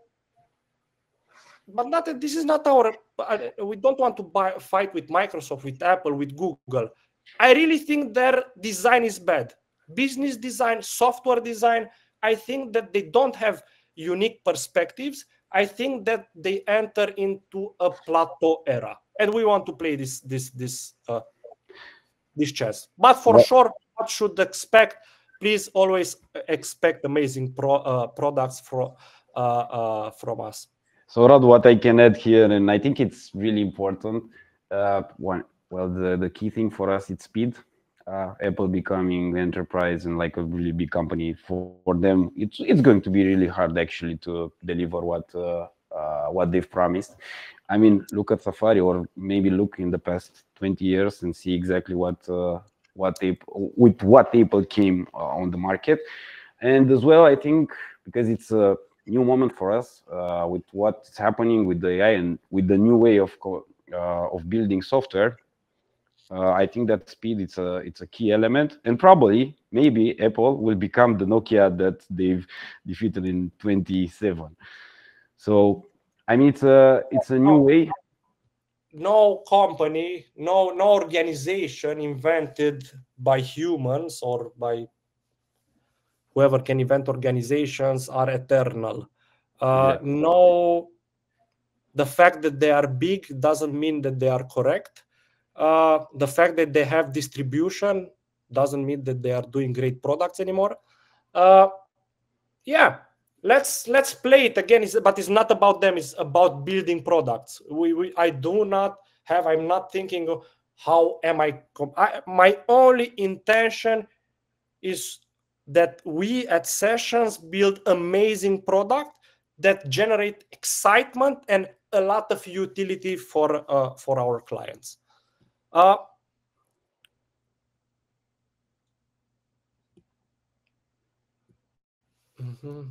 But not this is not our. We don't want to buy, fight with Microsoft, with Apple, with Google. I really think their design is bad. Business design, software design. I think that they don't have unique perspectives. I think that they enter into a plateau era, and we want to play this this this uh, this chess. But for what? sure, what should expect? Please always expect amazing pro, uh, products from uh, uh, from us. So, Rad, what I can add here, and I think it's really important. Uh, one, well, the the key thing for us is speed. Uh, Apple becoming enterprise and like a really big company, for, for them, it's it's going to be really hard actually to deliver what uh, uh, what they've promised. I mean, look at Safari, or maybe look in the past twenty years and see exactly what uh, what Apple, with what Apple came uh, on the market. And as well, I think because it's a new moment for us uh, with what's happening with the A I and with the new way of uh, of building software. Uh, I think that speed it's a it's a key element, and probably maybe Apple will become the Nokia that they've defeated in twenty-seven. So I mean it's a it's a new way. No company, no no organization invented by humans or by whoever can invent organizations are eternal. Uh, yeah. No, the fact that they are big doesn't mean that they are correct. Uh, the fact that they have distribution doesn't mean that they are doing great products anymore. Uh, yeah, let's let's play it again. It's, but it's not about them. It's about building products. We, we I do not have. I'm not thinking of how am I, I. My only intention is that we at Sessions build amazing product that generate excitement and a lot of utility for uh, for our clients. Uh, mm-hmm.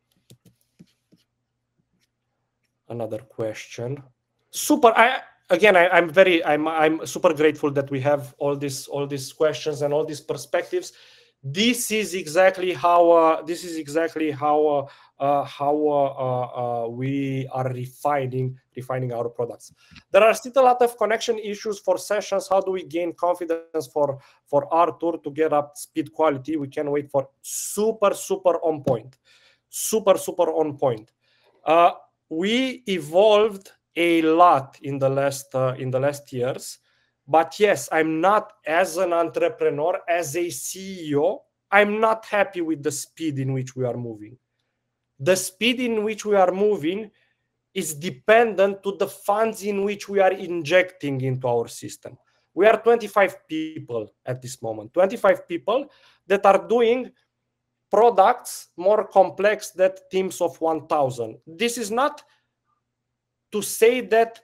Another question. Super. I again. I, I'm very. I'm. I'm super grateful that we have all these all these questions and all these perspectives. This is exactly how. Uh, this is exactly how. Uh, uh, how uh, uh, we are refining refining our products. There are still a lot of connection issues for Sessions. How do we gain confidence for for Artur to get up speed quality? We can wait for super super on point, super super on point. Uh, we evolved a lot in the last uh, in the last years, but yes, I'm not as an entrepreneur, as a C E O. I'm not happy with the speed in which we are moving. The speed in which we are moving is dependent to the funds in which we are injecting into our system. We are twenty-five people at this moment, twenty-five people that are doing products more complex than teams of one thousand. This is not to say that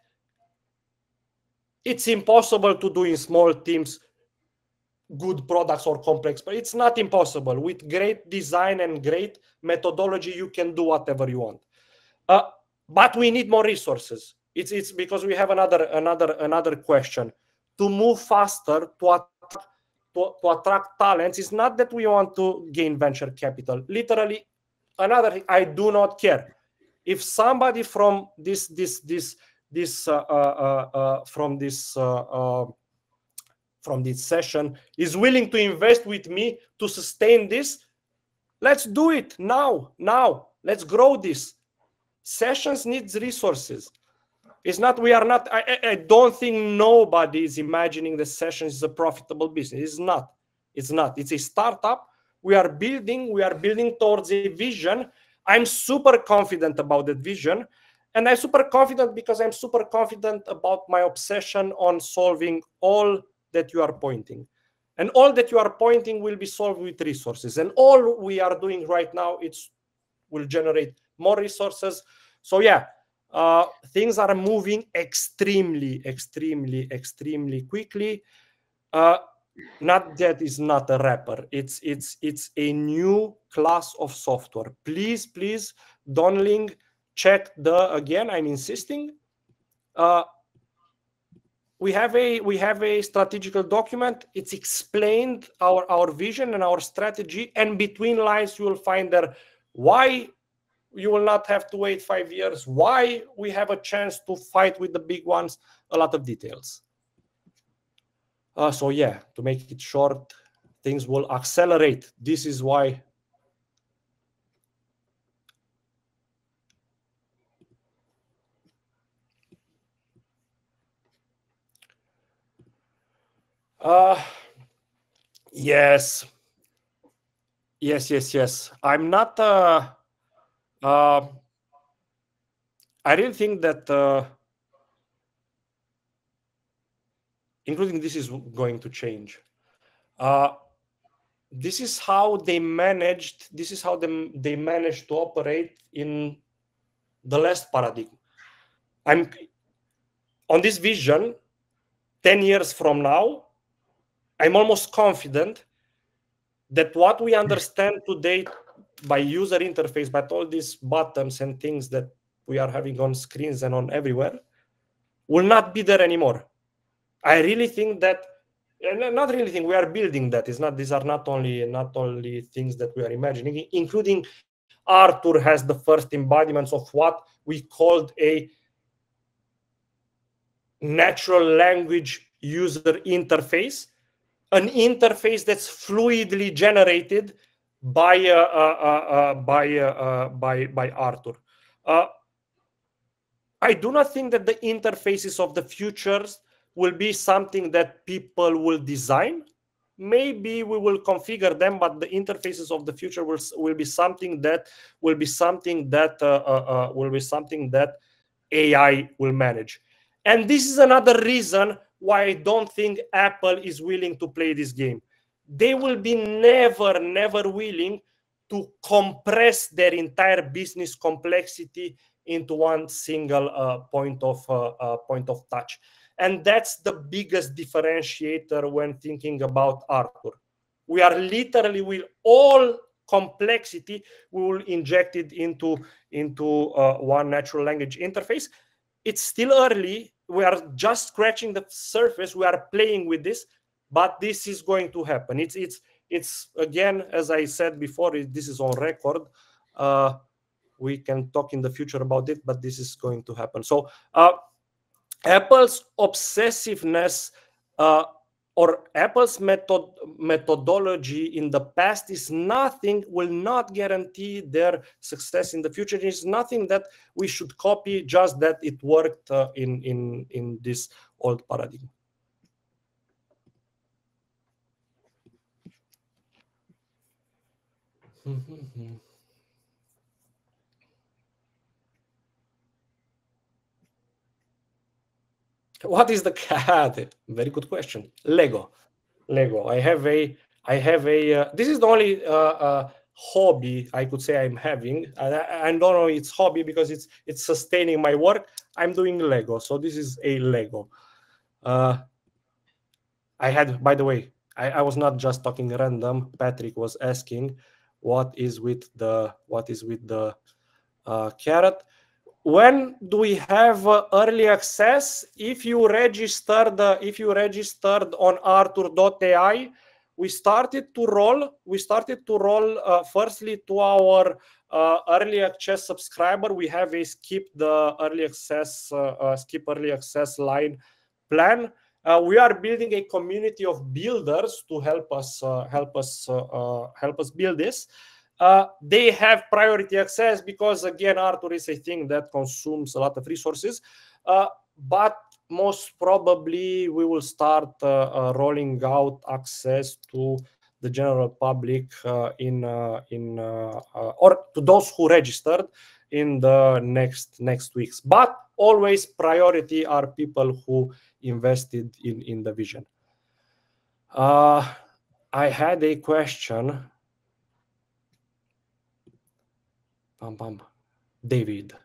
it's impossible to do in small teams good products or complex, but it's not impossible. With great design and great methodology, you can do whatever you want. Uh, but we need more resources. It's it's because we have another another another question. To move faster, to attract, to, to attract talents, it's not that we want to gain venture capital. Literally, another. I do not care if somebody from this this this this uh, uh, uh, from this. Uh, uh, from this session is willing to invest with me to sustain this, let's do it now. Now, let's grow this. Sessions needs resources. It's not, we are not, I, I don't think nobody is imagining the Sessions is a profitable business. It's not. It's not. It's a startup. We are building, we are building towards a vision. I'm super confident about that vision. And I'm super confident because I'm super confident about my obsession on solving all that you are pointing. And all that you are pointing will be solved with resources. And all we are doing right now, it's will generate more resources. So yeah, uh, things are moving extremely, extremely, extremely quickly. Uh, not that is not a wrapper. It's it's it's a new class of software. Please, please, Donling, check the again. I'm insisting. Uh, we have a we have a strategical document. It's explained our our vision and our strategy. And between lines, you will find there why you will not have to wait five years. Why we have a chance to fight with the big ones. A lot of details. Uh, so yeah, to make it short, things will accelerate. This is why. Uh, yes. Yes, yes, yes. I'm not, uh, uh, I really think that, uh, including this is going to change. Uh, this is how they managed, this is how they, they managed to operate in the last paradigm. I'm on this vision, ten years from now, I'm almost confident that what we understand today by user interface, by all these buttons and things that we are having on screens and on everywhere, will not be there anymore. I really think that, and not really think, we are building that. It's not, these are not only not only things that we are imagining, including Arthur has the first embodiments of what we called a natural language user interface, an interface that's fluidly generated by uh, uh, uh, by, uh, uh, by by Arthur. Uh, I do not think that the interfaces of the futures will be something that people will design. Maybe we will configure them, but the interfaces of the future will, will be something that will be something that uh, uh, uh, will be something that A I will manage. And this is another reason why I don't think Apple is willing to play this game. They will be never, never willing to compress their entire business complexity into one single uh, point of uh, uh, point of touch. And that's the biggest differentiator when thinking about Arthur. We are literally, with all complexity, we will inject it into, into uh, one natural language interface. It's still early. We are just scratching the surface. We are playing with this, but this is going to happen. It's, it's, it's again, as I said before, this is on record. Uh, we can talk in the future about it, but this is going to happen. So uh, Apple's obsessiveness uh, or Apple's method methodology in the past is nothing, will not guarantee their success in the future. It's nothing that we should copy, just that it worked uh, in, in, in this old paradigm. What is the cat? Very good question. Lego, Lego. I have a, I have a. Uh, this is the only uh, uh, hobby I could say I'm having. I, I don't know it's hobby because it's it's sustaining my work. I'm doing Lego, so this is a Lego. Uh, I had, by the way, I, I was not just talking random. Patrick was asking, what is with the what is with the uh, carrot? When do we have uh, early access? If you registered, uh, if you registered on arthur dot A I, we started to roll. We started to roll uh, firstly to our uh, early access subscriber. We have a skip the early access, uh, uh, skip early access line plan, Uh, we are building a community of builders to help us uh, help us uh, uh, help us build this. Uh, they have priority access because, again, Arthur is a thing that consumes a lot of resources. Uh, but most probably we will start uh, uh, rolling out access to the general public uh, in uh, in uh, uh, or to those who registered in the next next weeks. But always priority are people who invested in in the vision. Uh, I had a question. Bum, bum. David.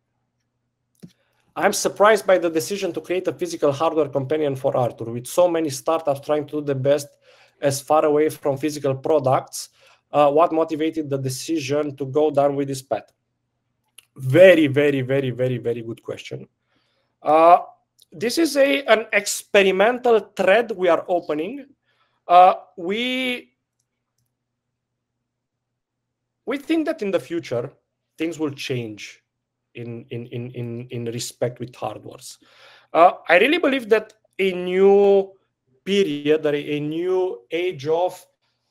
I'm surprised by the decision to create a physical hardware companion for Arthur. With so many startups trying to do the best as far away from physical products, uh, what motivated the decision to go down with this path? Very, very, very, very, very good question. Uh, this is a an experimental thread we are opening. Uh, we we think that in the future things will change in in in in, in respect with hardwares. Uh, I really believe that a new period, a new age of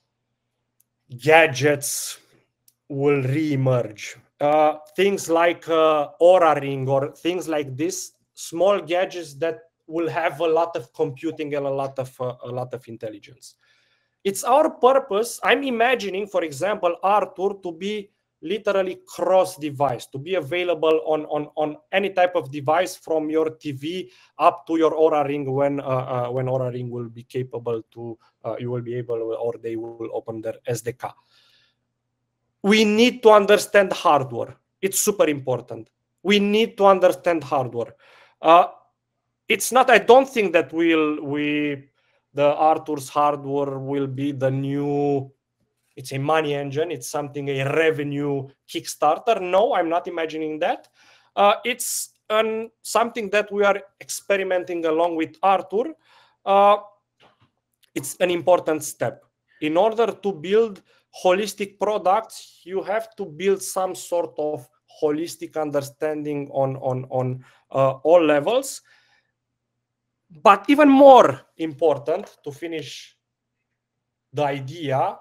gadgets will re-emerge. Uh, things like uh, Oura Ring or things like this, small gadgets that will have a lot of computing and a lot of uh, a lot of intelligence. It's our purpose. I'm imagining, for example, Arthur to be literally cross-device, to be available on, on, on any type of device from your T V up to your Oura Ring when uh, uh, when Oura Ring will be capable to, uh, you will be able, or they will open their S D K. We need to understand hardware. It's super important. We need to understand hardware. Uh, it's not, I don't think that we'll, we, the Arthur's hardware will be the new, it's a money engine, it's something, a revenue Kickstarter. No, I'm not imagining that. Uh, it's an, something that we are experimenting along with Arthur. Uh, it's an important step. In order to build holistic products, you have to build some sort of holistic understanding on, on, on uh, all levels. But even more important, to finish the idea,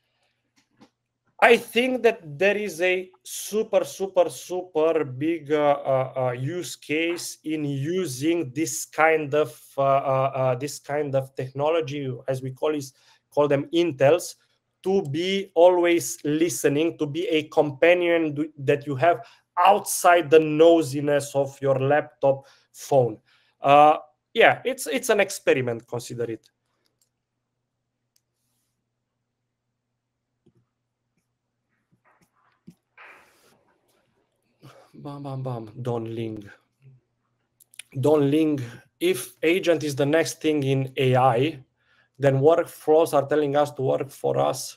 I think that there is a super, super, super big uh, uh, uh, use case in using this kind of uh, uh, uh, this kind of technology, as we call it, call them Intels, to be always listening, to be a companion that you have outside the nosiness of your laptop phone. Uh, yeah, it's it's an experiment. Consider it. Bam, bam, bam. Don Ling. Don Ling, if agent is the next thing in A I, then workflows are telling us to work for us.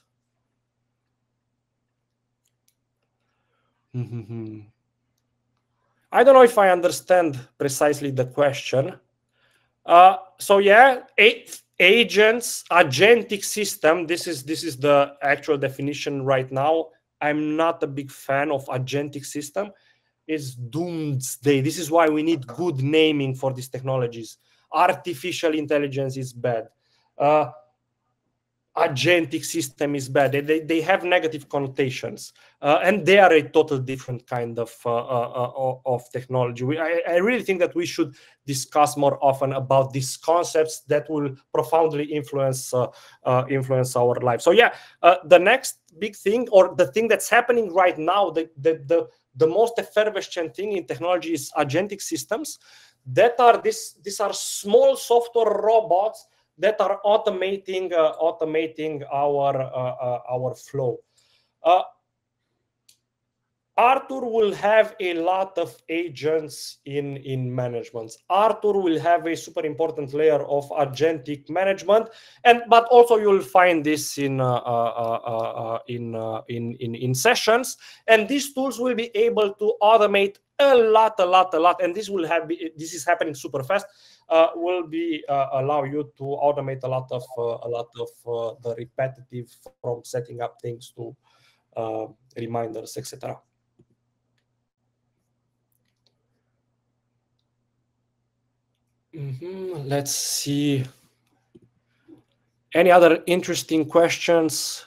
Mm-hmm. I don't know if I understand precisely the question. Uh, so yeah, a agents, agentic system, this is, this is the actual definition right now. I'm not a big fan of agentic system. Is doomsday. This is why we need good naming for these technologies. Artificial intelligence is bad. Uh, agentic system is bad. They, they, they have negative connotations, uh, and they are a total different kind of uh, uh, of technology. We, I, I really think that we should discuss more often about these concepts that will profoundly influence uh, uh, influence our life. So yeah, uh, the next big thing, or the thing that's happening right now, the the the The most effervescent thing in technology is agentic systems that are this. These are small software robots that are automating uh, automating our uh, uh, our flow. Uh, Arthur will have a lot of agents in in management. Arthur will have a super important layer of agentic management, and but also you'll find this in uh, uh, uh, uh, in, uh, in in in sessions. And these tools will be able to automate a lot, a lot, a lot. And this will have be, this is happening super fast. Uh, will be uh, allow you to automate a lot of uh, a lot of uh, the repetitive, from setting up things to uh, reminders, et cetera. Mm-hmm. Let's see. Any other interesting questions?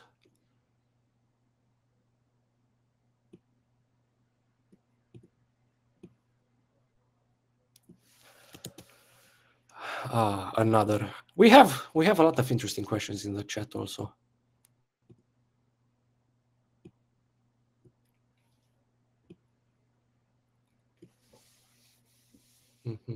Ah, another. We have we have a lot of interesting questions in the chat also. Mm-hmm.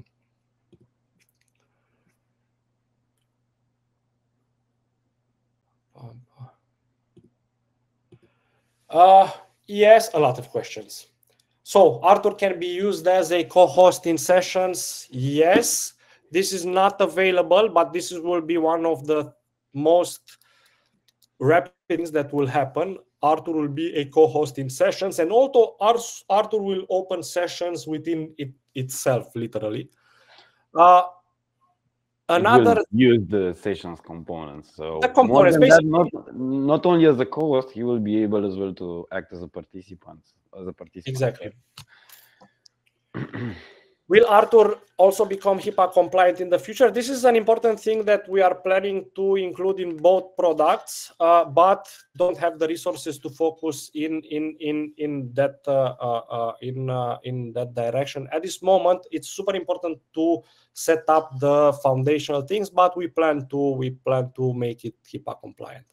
Uh, yes, a lot of questions. So Artur can be used as a co-host in sessions. Yes, this is not available, but this will be one of the most rapid things that will happen. Artur will be a co-host in sessions, and also Artur will open sessions within it itself, literally. Uh, Another it will use the sessions components. So the components, more than that, not not only as a co-host, he will be able as well to act as a participant. As a participant. Exactly. Will Artur also become HIPAA compliant in the future? This is an important thing that we are planning to include in both products, uh, but don't have the resources to focus in in in in that uh, uh, in uh, in that direction at this moment. It's super important to set up the foundational things, but we plan to we plan to make it HIPAA compliant.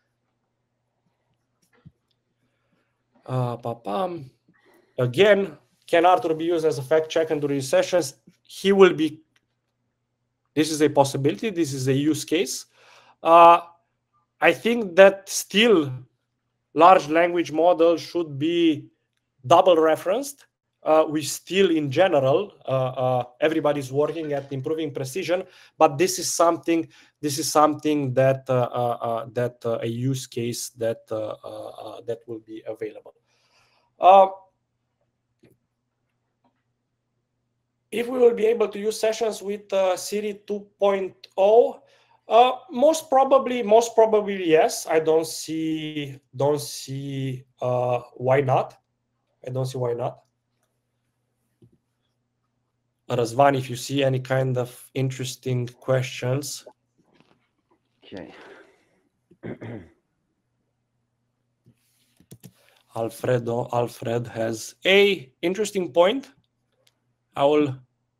Uh, pa-pam. Again, can Artur be used as a fact check and during sessions? He will be. This is a possibility. This is a use case. Uh, I think that still large language models should be double referenced. Uh, we still, in general, uh, uh, everybody's working at improving precision, but this is something. This is something that uh, uh, that uh, a use case that uh, uh, that will be available. Uh, If we will be able to use sessions with uh, Siri two point oh, uh, most probably, most probably yes. I don't see, don't see uh, why not. I don't see why not. Razvan, if you see any kind of interesting questions. Okay. Alfredo, Alfred has a interesting point. I will.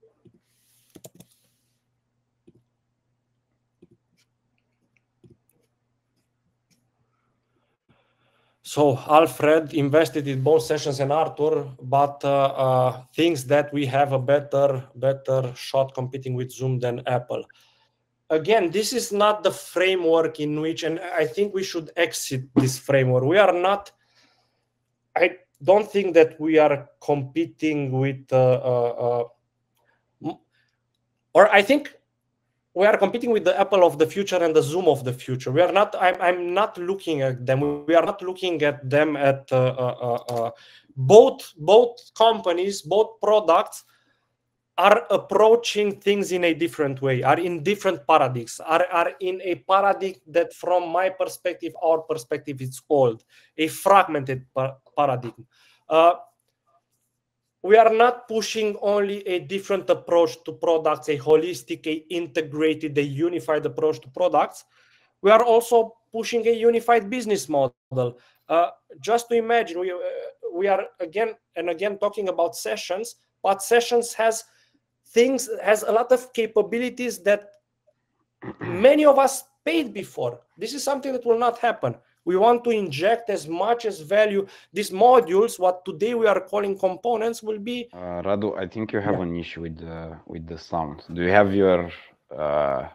So Alfred invested in both sessions and Artur, but uh, uh, thinks that we have a better, better shot competing with Zoom than Apple. Again, this is not the framework in which, and I think we should exit this framework. We are not. I don't think that we are competing with, uh, uh, uh, or I think we are competing with the Apple of the future and the Zoom of the future. We are not. I'm. I'm not looking at them. We are not looking at them at uh, uh, uh, both. Both companies, both products are approaching things in a different way. Are in different paradigms. Are are in a paradigm that, from my perspective, our perspective, is old, a fragmented par paradigm. Uh, We are not pushing only a different approach to products, a holistic, a integrated, a unified approach to products. We are also pushing a unified business model. Uh, just to imagine, we, uh, we are again and again talking about sessions, but sessions has things, has a lot of capabilities that many of us paid before. This is something that will not happen. We want to inject as much as value. These modules, what today we are calling components, will be. Uh, Radu, I think you have yeah. an issue with the with the sound. Do you have your? Uh...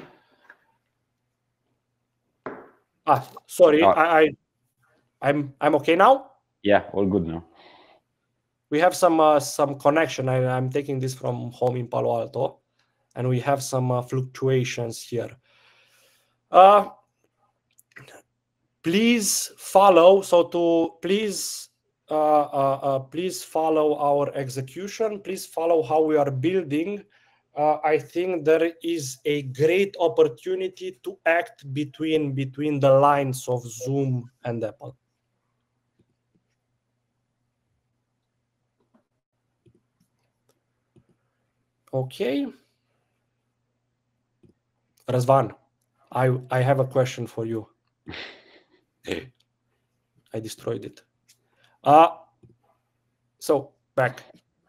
Ah, sorry. Oh. I, I, I'm I'm okay now. Yeah, all good now. We have some uh, some connection. I, I'm taking this from home in Palo Alto, and we have some uh, fluctuations here. Uh, please follow. So to please. Uh, uh, uh, please follow our execution. Please follow how we are building. Uh, I think there is a great opportunity to act between between the lines of Zoom and Apple. Okay. Razvan, I I have a question for you. I destroyed it. Uh so back.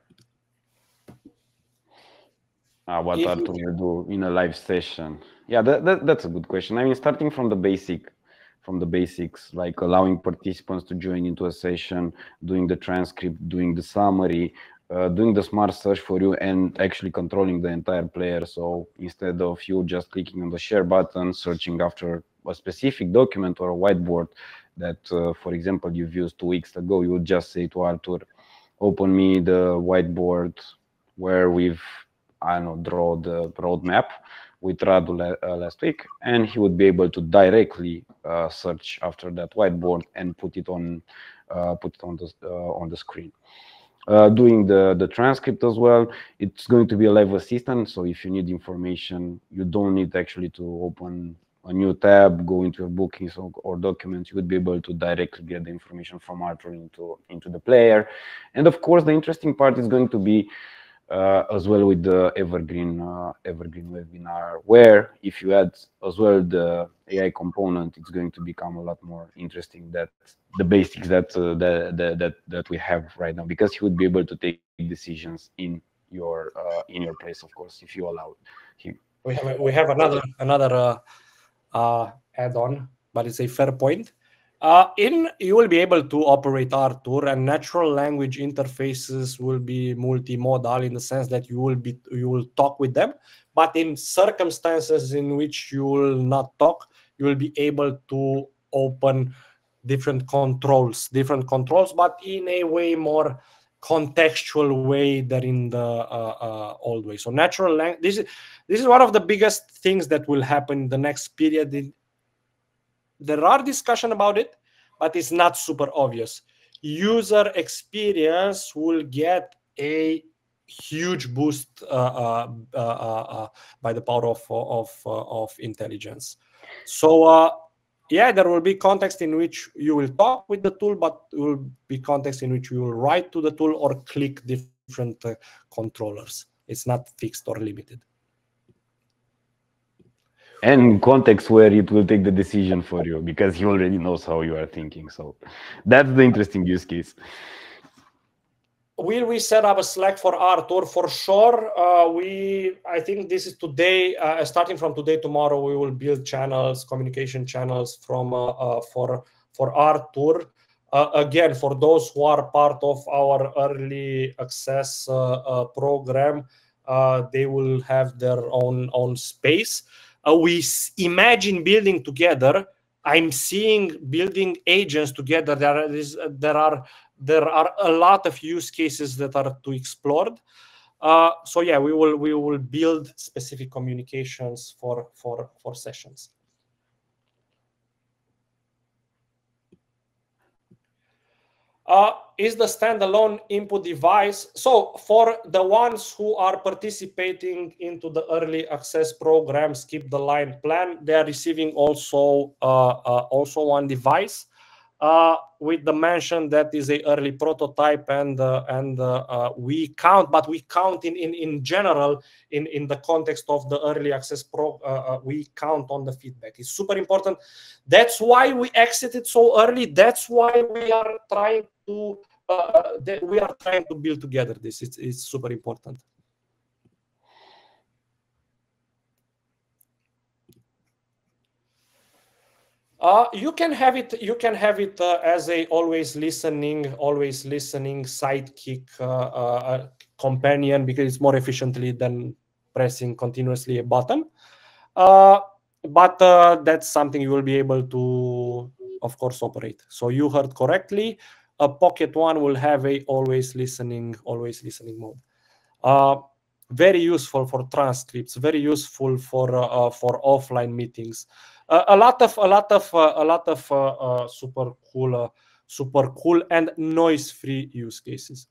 Uh, what if Artur will do in a live session? Yeah, that, that that's a good question. I mean, starting from the basic, from the basics, like allowing participants to join into a session, doing the transcript, doing the summary, uh, doing the smart search for you, and actually controlling the entire player. So instead of you just clicking on the share button, searching after a specific document or a whiteboard that, uh, for example, you've used two weeks ago, you would just say to Artur, open me the whiteboard where we've I don't know, draw the roadmap with Radu uh, last week, and he would be able to directly uh, search after that whiteboard and put it on, uh, put it on the uh, on the screen. Uh, doing the the transcript as well, it's going to be a live assistant. So if you need information, you don't need actually to open a new tab, go into your bookings or, or documents. You would be able to directly get the information from Artur into into the player. And of course, the interesting part is going to be Uh, as well with the evergreen uh, evergreen webinar, where if you add as well the A I component, it's going to become a lot more interesting. That the basics that uh, that, that that we have right now, because he would be able to take decisions in your uh, in your place, of course, if you allow him. We have we have another another uh, uh, add-on, but it's a fair point. Uh, in you will be able to operate Artur, and natural language interfaces will be multimodal in the sense that you will be you will talk with them, but in circumstances in which you will not talk, you will be able to open different controls, different controls, but in a way more contextual way than in the uh, uh, old way. So natural language. This is this is one of the biggest things that will happen in the next period. In, There are discussion about it, but it's not super obvious. User experience will get a huge boost uh, uh, uh, uh, by the power of of uh, of intelligence. So uh, yeah, there will be context in which you will talk with the tool, but there will be context in which you will write to the tool or click different uh, controllers. It's not fixed or limited. And context where it will take the decision for you, because he already knows how you are thinking. So that's the interesting use case. Will we set up a Slack for Artur? For sure. Uh, we, I think this is today, uh, starting from today, tomorrow, we will build channels, communication channels from uh, uh, for, for Artur. Uh, again, for those who are part of our early access uh, uh, program, uh, they will have their own, own space. Uh, we imagine building together. I'm seeing building agents together. There is, there are there are a lot of use cases that are to explored. Uh, so yeah, we will we will build specific communications for for for sessions. Uh, is the standalone input device. So for the ones who are participating into the early access program, Skip the Line plan, they are receiving also uh, uh, also one device uh, with the mention that is a early prototype, and uh, and uh, uh, we count, but we count in in in general in in the context of the early access pro. Uh, uh, we count on the feedback. It's super important. That's why we exited so early. That's why we are trying to uh, that we are trying to build together this. It's, it's super important. Uh, you can have it. You can have it uh, as a always listening, always listening sidekick uh, uh, companion, because it's more efficiently than pressing continuously a button. Uh, but uh, that's something you will be able to, of course, operate. So you heard correctly. A Pocket One will have a always listening, always listening mode. Uh, very useful for transcripts. Very useful for uh, for offline meetings. Uh, a lot of a lot of uh, a lot of uh, uh, super cool, uh, super cool and noise-free use cases.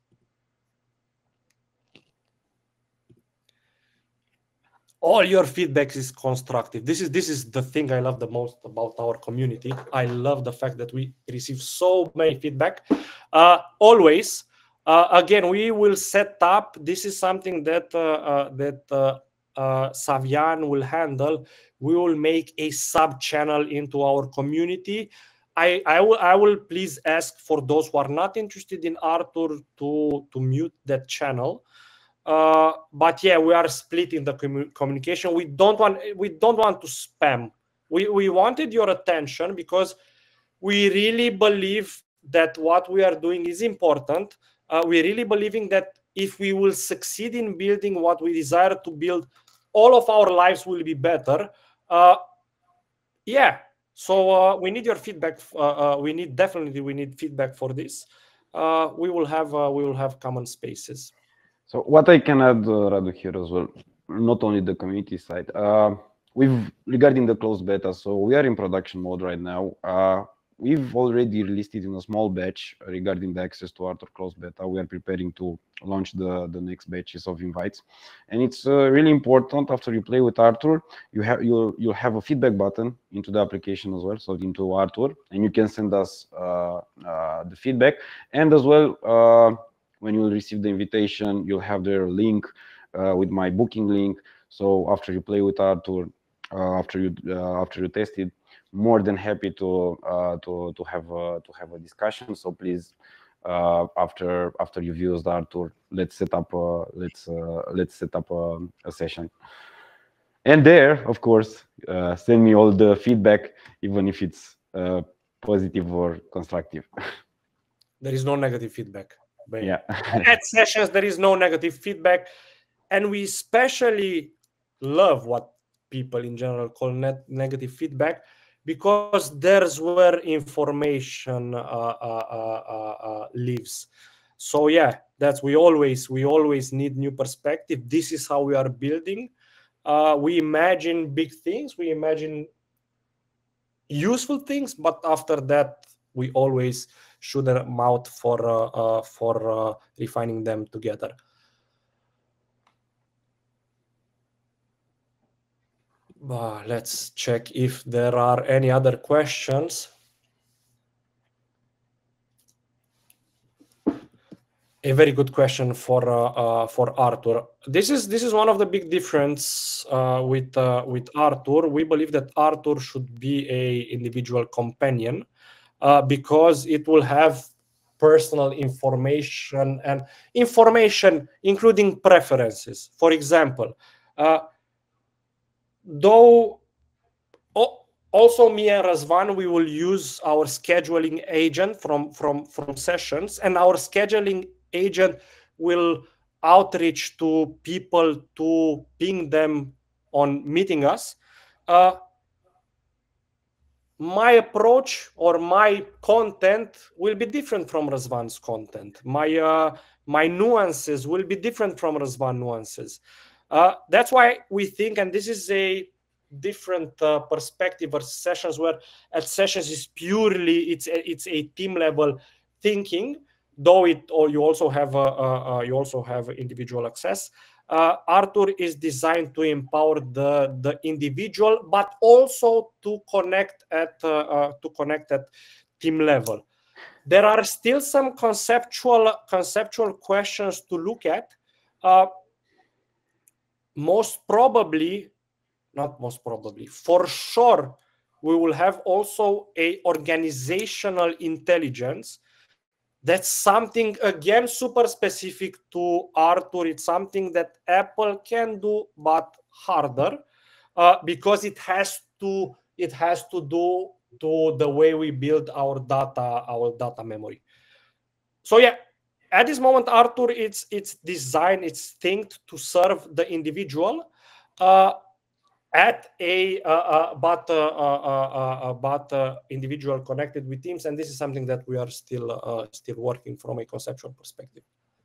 All your feedback is constructive. This is this is the thing I love the most about our community. I love the fact that we receive so many feedback. Uh, always, uh, again, we will set up. This is something that uh, uh, that uh, uh, Savian will handle, we will make a sub channel into our community. I, I will I will please ask for those who are not interested in Artur to to mute that channel. Uh, but yeah, we are splitting the commu communication. We don't want we don't want to spam. We we wanted your attention because we really believe that what we are doing is important. Uh, we really believing that if we will succeed in building what we desire to build, all of our lives will be better. Uh, yeah. So uh, we need your feedback. Uh, uh, we need definitely we need feedback for this. Uh, we will have uh, we will have common spaces. So what I can add, uh, Radu, here as well, not only the community side. Uh, we've regarding the closed beta. So we are in production mode right now. Uh, we've already released it in a small batch regarding the access to Artur closed beta. We are preparing to launch the the next batches of invites, and it's uh, really important after you play with Artur, you have you you have a feedback button into the application as well, so into Artur, and you can send us uh, uh, the feedback, and as well uh, when you will receive the invitation, you'll have their link uh, with my booking link. So after you play with Artur, uh, after you uh, after you test it, more than happy to uh, to to have a, to have a discussion. So please. Uh, after after you've used Artur, let's set up a, let's uh, let's set up a, a session, and there, of course, uh, send me all the feedback, even if it's uh, positive or constructive. There is no negative feedback. But yeah, at sessions there is no negative feedback, and we especially love what people in general call net negative feedback, because there's where information uh, uh, uh, uh, lives. So yeah, that's we always we always need new perspective. This is how we are building. Uh, we imagine big things, we imagine useful things, but after that we always shoot them out for uh, uh, for uh, refining them together. Uh, let's check if there are any other questions. A very good question for uh, uh, for Artur. This is this is one of the big difference uh, with uh, with Artur. We believe that Artur should be a individual companion uh, because it will have personal information and information including preferences. For example. Uh, Though also me and Razvan, we will use our scheduling agent from, from, from sessions, and our scheduling agent will outreach to people to ping them on meeting us. Uh, my approach or my content will be different from Razvan's content. My, uh, my nuances will be different from Razvan nuances. Uh, that's why we think, and this is a different uh, perspective versus sessions, where at sessions is purely it's a, it's a team level thinking, though it or you also have a, a, a you also have individual access. Uh, Artur is designed to empower the the individual, but also to connect at uh, uh, to connect at team level. There are still some conceptual conceptual questions to look at. Uh, Most probably, not most probably, for sure, we will have also a organizational intelligence. That's something, again, super specific to Artur. It's something that Apple can do, but harder, uh, because it has to it has to do to the way we build our data, our data memory. So yeah. At this moment, Artur, it's it's designed, it's thinked to serve the individual uh, at a uh, uh, but uh, uh, uh, but uh, individual connected with teams, and this is something that we are still uh, still working from a conceptual perspective.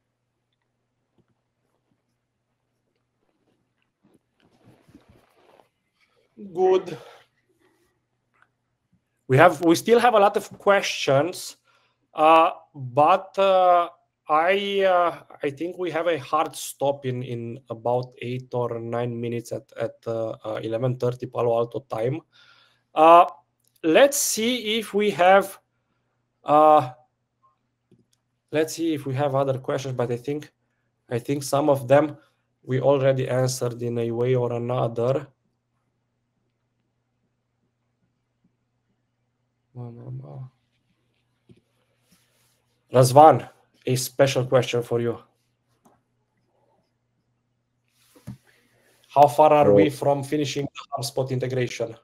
Good. We have we still have a lot of questions, uh, but. Uh, I uh, I think we have a hard stop in in about eight or nine minutes at at uh, uh, eleven thirty Palo Alto time. Uh, let's see if we have uh, let's see if we have other questions. But I think I think some of them we already answered in a way or another. No, no, no. Razvan, a special question for you. How far are we from finishing the HubSpot integration?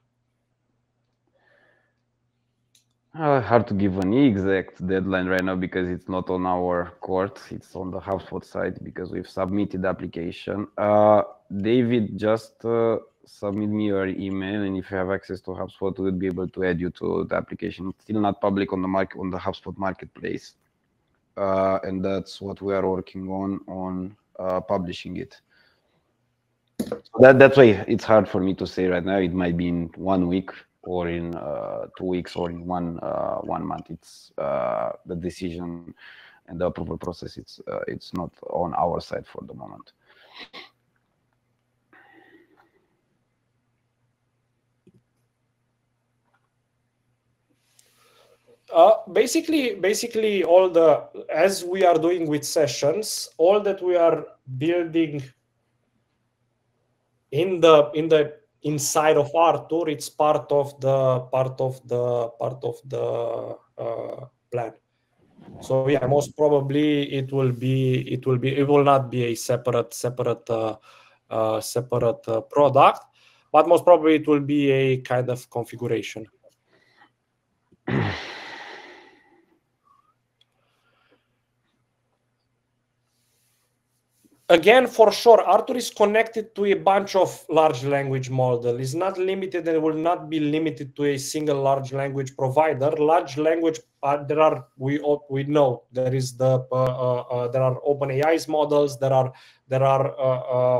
Uh, hard to give an exact deadline right now because it's not on our court. It's on the HubSpot side because we've submitted the application. Uh, David, just uh, submit me your email, and if you have access to HubSpot, we'll be able to add you to the application. It's still not public on the market on the HubSpot marketplace, uh, and that's what we are working on on uh, publishing it. So that that's why it's hard for me to say right now. It might be in one week, or in uh, two weeks, or in one uh, one month. It's uh, the decision and the approval process. It's uh, it's not on our side for the moment. Uh, basically, basically, all the as we are doing with sessions, all that we are building in the in the inside of Artur, it's part of the part of the part of the uh, plan. So yeah, most probably it will be it will be it will not be a separate separate uh, uh, separate uh, product, but most probably it will be a kind of configuration. Again, for sure, Artur is connected to a bunch of large language models. It's not limited and will not be limited to a single large language provider. Large language, uh, there are we we know there is the uh, uh, uh, there are OpenAI's models. There are there are uh, uh,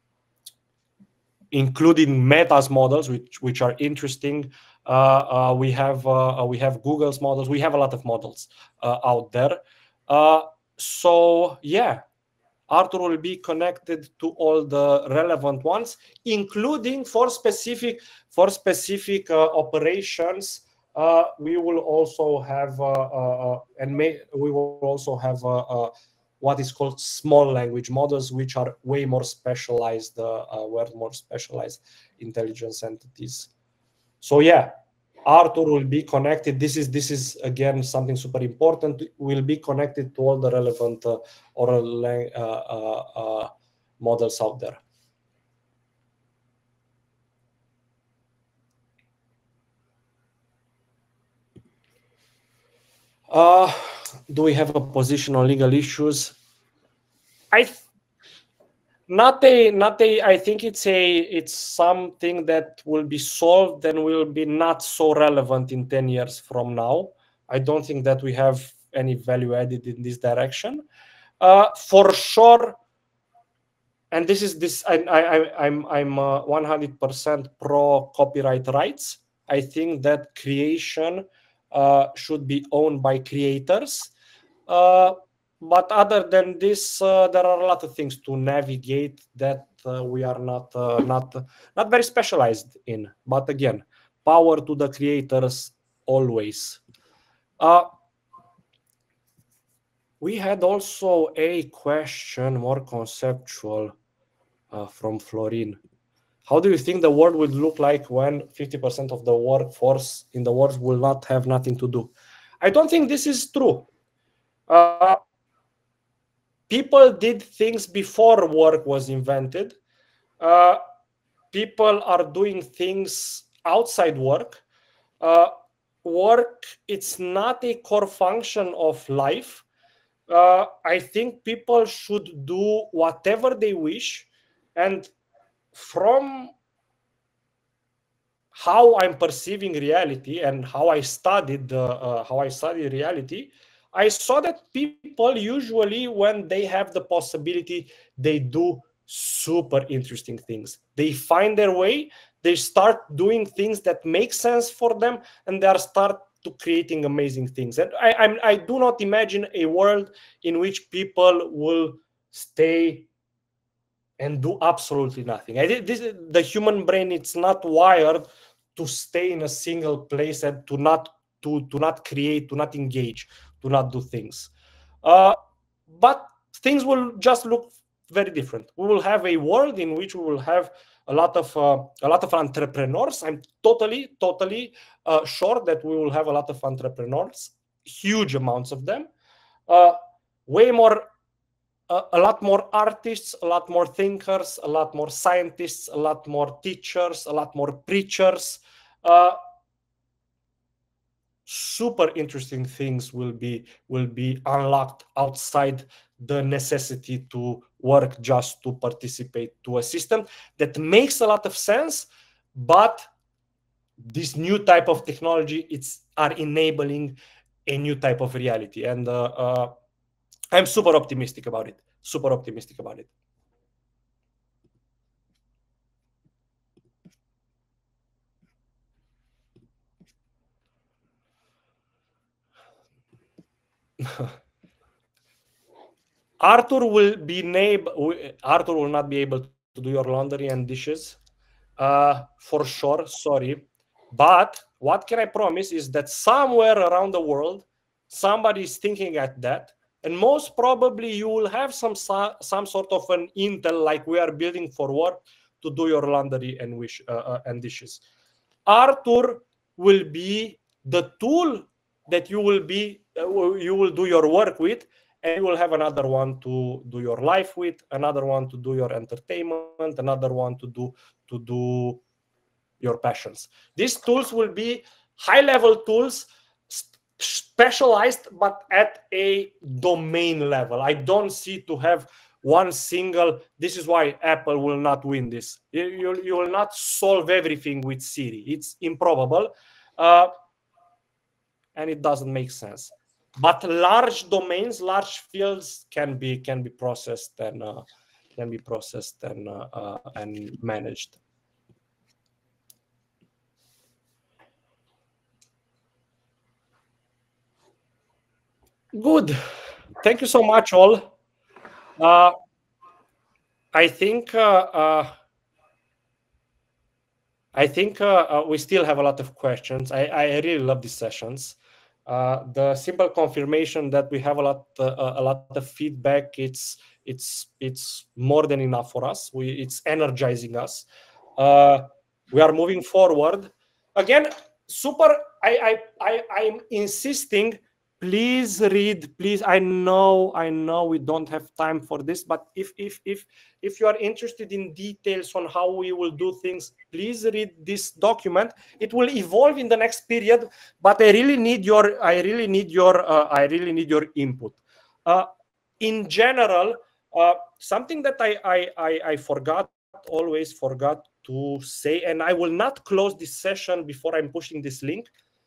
including Meta's models, which which are interesting. Uh, uh, we have uh, we have Google's models. We have a lot of models uh, out there. Uh, so yeah. Artur will be connected to all the relevant ones, including for specific for specific uh, operations. Uh, we will also have uh, uh, and may, we will also have uh, uh, what is called small language models, which are way more specialized, uh, uh, were more specialized intelligence entities. So yeah. Artur will be connected. This is this is again something super important. Will be connected to all the relevant uh, oral uh, uh, uh, models out there. Uh, do we have a position on legal issues? I. Not a, not a. I think it's a, it's something that will be solved and will be not so relevant in ten years from now. I don't think that we have any value added in this direction. Uh, for sure, and this is this. I, I, I'm, I'm uh, one hundred percent pro copyright rights. I think that creation uh, should be owned by creators. Uh, But other than this, uh, there are a lot of things to navigate that uh, we are not uh, not not very specialized in. But again, power to the creators always. Uh, we had also a question, more conceptual, uh, from Florin. How do you think the world would look like when fifty percent of the workforce in the world will not have nothing to do? I don't think this is true. Uh, People did things before work was invented. Uh, people are doing things outside work. Uh, work, it's not a core function of life. Uh, I think people should do whatever they wish. And from how I'm perceiving reality and how I studied, uh, uh, how I studied reality, I saw that people usually, when they have the possibility, they do super interesting things. They find their way, they start doing things that make sense for them, and they are start to creating amazing things. And I, I'm, I do not imagine a world in which people will stay and do absolutely nothing. I did this, the human brain, it's not wired to stay in a single place and to not to, to not create, to not engage, to not do things. Uh, but things will just look very different. We will have a world in which we will have a lot of uh, a lot of entrepreneurs. I'm totally, totally uh, sure that we will have a lot of entrepreneurs, huge amounts of them, uh, way more, uh, a lot more artists, a lot more thinkers, a lot more scientists, a lot more teachers, a lot more preachers. Uh, super interesting things will be will be unlocked outside the necessity to work just to participate to a system that makes a lot of sense, but this new type of technology, it's are enabling a new type of reality, and uh, uh, I'm super optimistic about it. Super optimistic about it. Arthur will be able. Arthur will not be able to do your laundry and dishes, uh, for sure. Sorry, but what can I promise is that somewhere around the world, somebody is thinking at that, and most probably you will have some some sort of an Intel like we are building for work to do your laundry and wish uh, uh, and dishes. Arthur will be the tool that you will be uh, you will do your work with, and you will have another one to do your life with, another one to do your entertainment, another one to do to do your passions. These tools will be high-level tools, specialized, but at a domain level. I don't see to have one single. This is why Apple will not win this. You, you, you will not solve everything with Siri. It's improbable, uh, and it doesn't make sense. But large domains, large fields can be can be processed and uh, can be processed and uh, uh, and managed. Good. Thank you so much, all. Uh, I think uh, uh, I think uh, uh, we still have a lot of questions. I, I really love these sessions. Uh, the simple confirmation that we have a lot uh, a lot of feedback, it's it's it's more than enough for us. We it's energizing us. Uh, we are moving forward. Again, super. I I I I'm insisting. Please read. Please. I know. I know we don't have time for this, but if if if if you are interested in details on how we will do things, please read this document. It will evolve in the next period, but I really need your. I really need your. Uh, I really need your input. Uh, in general, uh, something that I I I, I forgot. Always forgot to say, and I will not close this session before I'm pushing this link.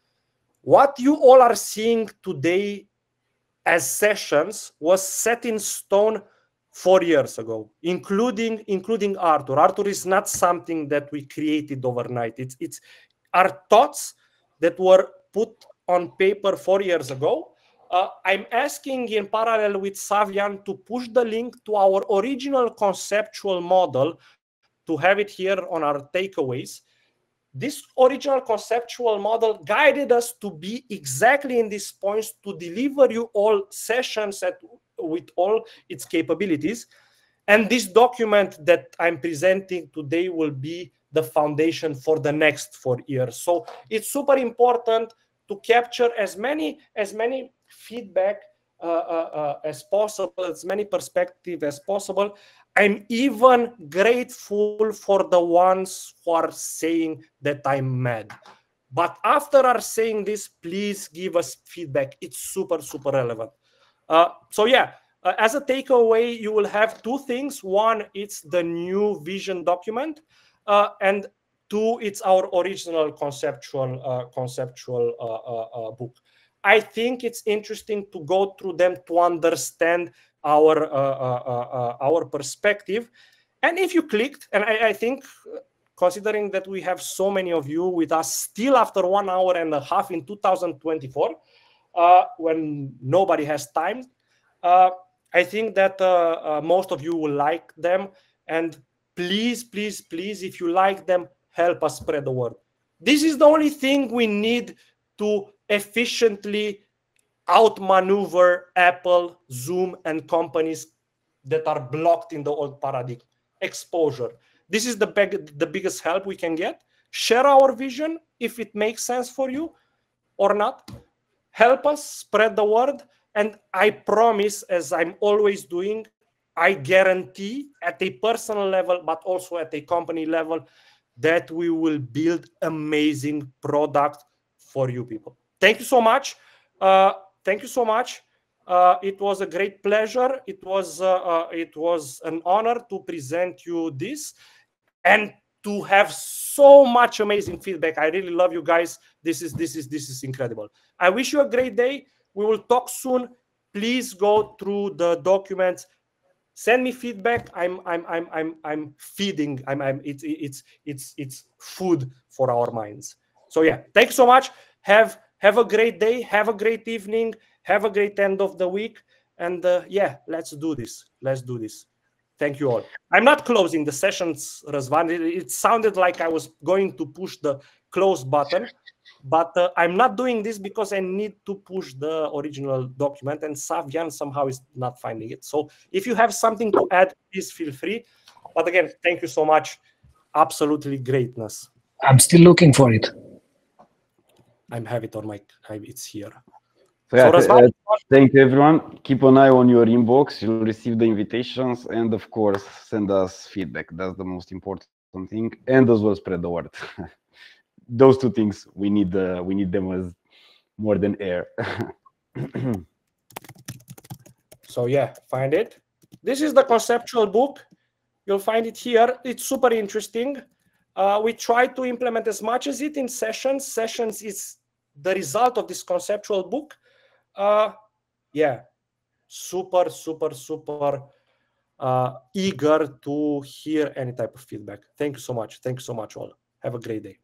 What you all are seeing today as sessions was set in stone four years ago, including including Arthur. Arthur is not something that we created overnight. It's it's our thoughts that were put on paper four years ago. Uh, I'm asking in parallel with Savian to push the link to our original conceptual model to have it here on our takeaways. This original conceptual model guided us to be exactly in these points to deliver you all sessions at, with all its capabilities. And this document that I'm presenting today will be the foundation for the next four years. So it's super important to capture as many as many feedback uh, uh, uh, as possible, as many perspectives as possible. I'm even grateful for the ones who are saying that I'm mad. But after our saying this, please give us feedback. It's super, super relevant. Uh, so yeah, uh, as a takeaway, you will have two things. One, it's the new vision document. Uh, and two, it's our original conceptual, uh, conceptual uh, uh, uh, book. I think it's interesting to go through them to understand our uh, uh, uh, our perspective. And if you clicked, and I, I think considering that we have so many of you with us still after one hour and a half in two thousand twenty-four, uh, when nobody has time, uh, I think that uh, uh, most of you will like them. And please, please, please, if you like them, help us spread the word. This is the only thing we need to efficiently outmaneuver Apple, Zoom, and companies that are blocked in the old paradigm. Exposure. This is the big, the biggest help we can get. Share our vision if it makes sense for you or not. Help us spread the word. And I promise, as I'm always doing, I guarantee at a personal level, but also at a company level, that we will build amazing product for you people. Thank you so much. Uh, thank you so much. Uh, it was a great pleasure. It was uh, uh, it was an honor to present you this and to have so much amazing feedback. I really love you guys. This is this is this is incredible. I wish you a great day. We will talk soon. Please go through the documents. Send me feedback. I'm I'm I'm I'm I'm feeding. I'm I'm it's it's it's it's food for our minds. So yeah, thanks so much. Have have a great day. Have a great evening. Have a great end of the week. And uh, yeah, let's do this. Let's do this. Thank you all. I'm not closing the sessions, Răzvan. It, it sounded like I was going to push the close button, but uh, I'm not doing this because I need to push the original document, and Savian somehow is not finding it. So if you have something to add, please feel free. But again, thank you so much. Absolutely greatness. I'm still looking for it. I'm have it on my, it's here. So, yeah, so uh, thank you, everyone. Keep an eye on your inbox. You'll receive the invitations, and of course, send us feedback. That's the most important thing, and as well spread the word. Those two things we need. Uh, we need them as more than air. So yeah, find it. This is the conceptual book. You'll find it here. It's super interesting. Uh, we try to implement as much as it in sessions. Sessions is the result of this conceptual book. Uh, yeah, super, super, super uh, eager to hear any type of feedback. Thank you so much. Thank you so much, all. Have a great day.